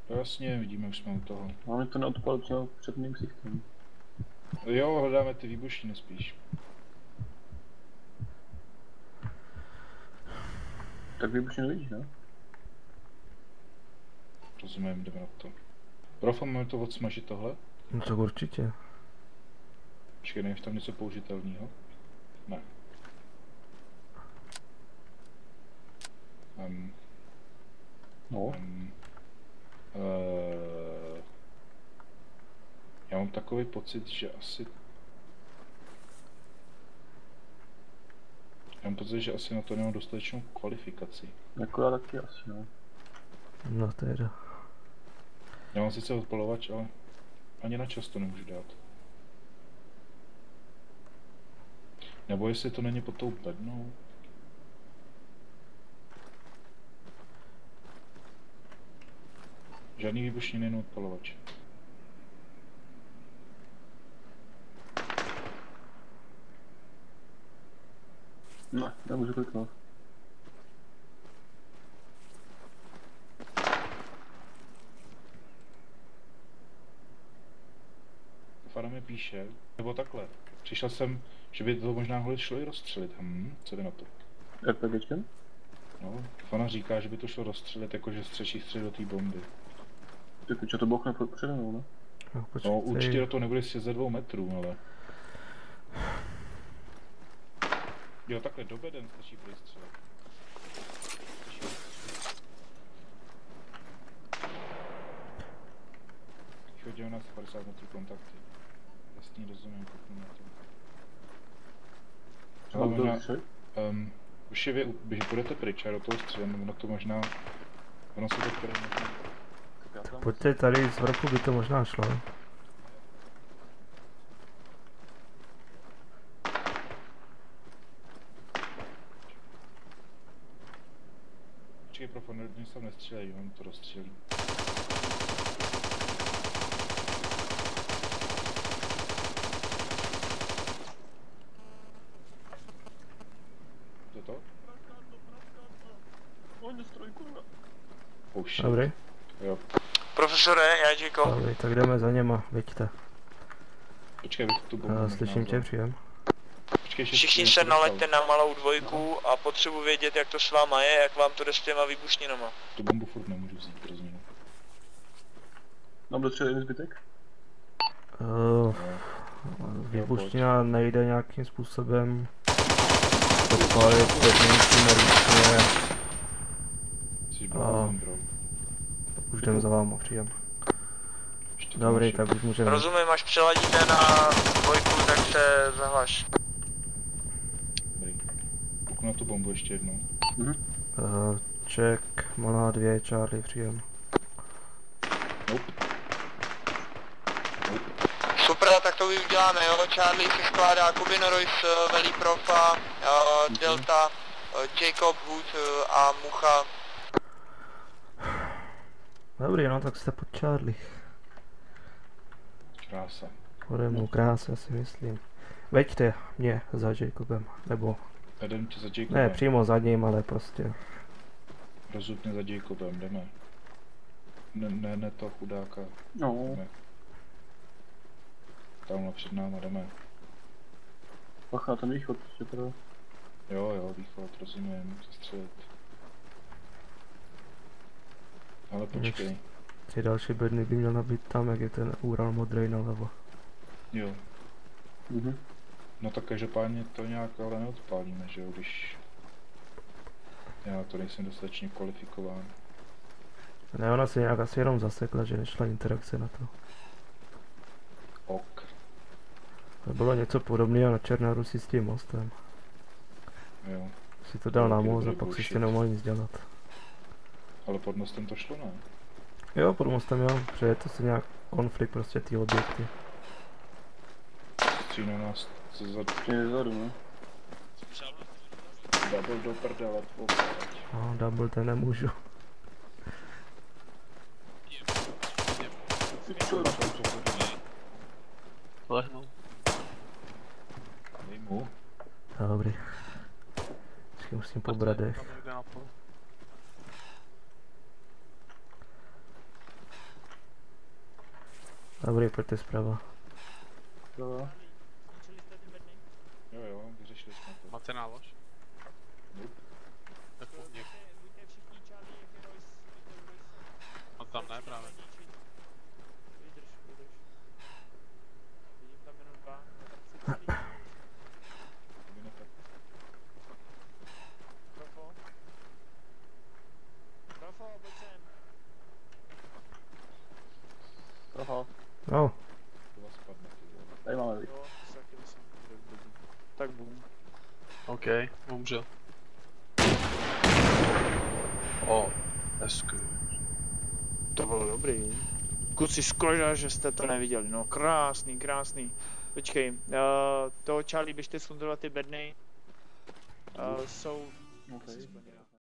No jasně, vidíme, už jsme u toho. Máme to neodpalit třeba před mým ksichtem. Jo, hledáme ty výbušniny spíš. Tak výbušniny vidíš, ne? Rozumím, jdeme na to. Profa, máme to odsmažit tohle? No to určitě. Počkej, nejsi tam něco použitelného? Ne. Um, no. Um, uh, já mám takový pocit, že asi... Já mám pocit, že asi na to nemám dostatečnou kvalifikaci. Jako já taky asi, no. No teda. Já mám sice odpalovač, ale ani na čas to nemůžu dát. Nebo jestli to není pod tou bednou. Žádný výbušniny, jen odpalovač. Ne, nemůžu kliknout. Fara mi píše, nebo takhle. Přišel jsem, že by to možná mohli šlo i rozstřelit. Hm, co jde na to? RPGčkem? No, Fana říká, že by to šlo rozstřelit, jakože střečí střed do té bomby. Tak čo to bouchne přede mnou, ne? No, no určitě do toho nebude si ze dvou metrů, ale... Jo, takhle do beden stačí prostřelit. Chodí u nás padesát metrů kontakty. Jasný, rozumím, kouknu na to. Ale možná... Um, už je vy, když budete pryč a do toho střelem, ono to možná... Ono se to které možná... Pojďte tady z vrchu, by to možná šlo. Počkej, profo, nic tam nestřílej, on to rozstřelí. To to? Oni stroj, kurva. Oh shit. Dobrý. Jo. Profesore, já Jacob. Dobrý, tak jdeme za něma, veďte. Počkej, bych tu bombu. Uh, slyším tě, příjem. Všichni se naleďte na malou dvojku a potřebuji vědět, jak to s váma je, jak vám to jde s těma výbušninama. Tu bombu furt nemůžu vzít, rozumím. Mám dostřelit zbytek? Uh, výbušnina nejde nějakým způsobem podpalit, teď nemusíme různě. A už jdem za váma, příjem. Dobrý, tak už můžeme. Rozumím, až přeladíte na dvojku, tak se zahlaš. Kouknu na tu bombu ještě jednou. Mhm. Uh, check, malá dvě, Charlie, příjem. Nope. Nope. Super, tak to uděláme, jo. Charlie se skládá Kubin Royce, Velí Profa, uh, Delta, uh, Jacob, Hood uh, a Mucha. Dobrý, no tak jste pod Charlie. Krása. Ode mu krása, si myslím. Veďte mě za Jacobem, nebo... Jdem tě za Jacobem. Ne, přímo za ním, ale prostě... Rozhodně za Jacobem, jdeme. Ne, ne, ne to chudáka. No. Jdeme. Tamhle před náma, jdeme. Bacha, ten východ, prostě teda. Jo, jo, východ, rozumím, zastřelit. Ale počkej. Ty další bedny by měl nabít tam, jak je ten Ural modrý nalevo. Jo. Mhm. No tak každopádně to nějak ale neodpálíme, že jo, když... Já to nejsem dostatečně kvalifikován. Ne, ona se nějak asi jenom zasekla, že nešla interakce na to. Ok. To bylo něco podobného na Černorusi s tím mostem. Jo. Si to dal na most a pak si s nemohl nic dělat. Ale pod mostem to šlo, ne? Jo, pod mostem jo, protože je to se nějak konflikt prostě ty objekty. Stříne nás ze zadu. Stříne zadu, ne? Double do prdele, No, double ten nemůžu. Nejmu. Dobrý. Vždycky musím pobrat dech. Dobrý, pojďte zprava. Jo, jo, vyřešili jsme to. Máte nálož? Nope. Tak pohodě. A tam ne právě. Toho. No. Tady máme lidi. Tak boom. OK, umřel. O, hezky. To bylo dobrý. Kluci, škoda, že jste to neviděli, no krásný, krásný. Počkej, uh, toho Charlie běžte zkontrolovat ty bedny. Uh, jsou... Okay.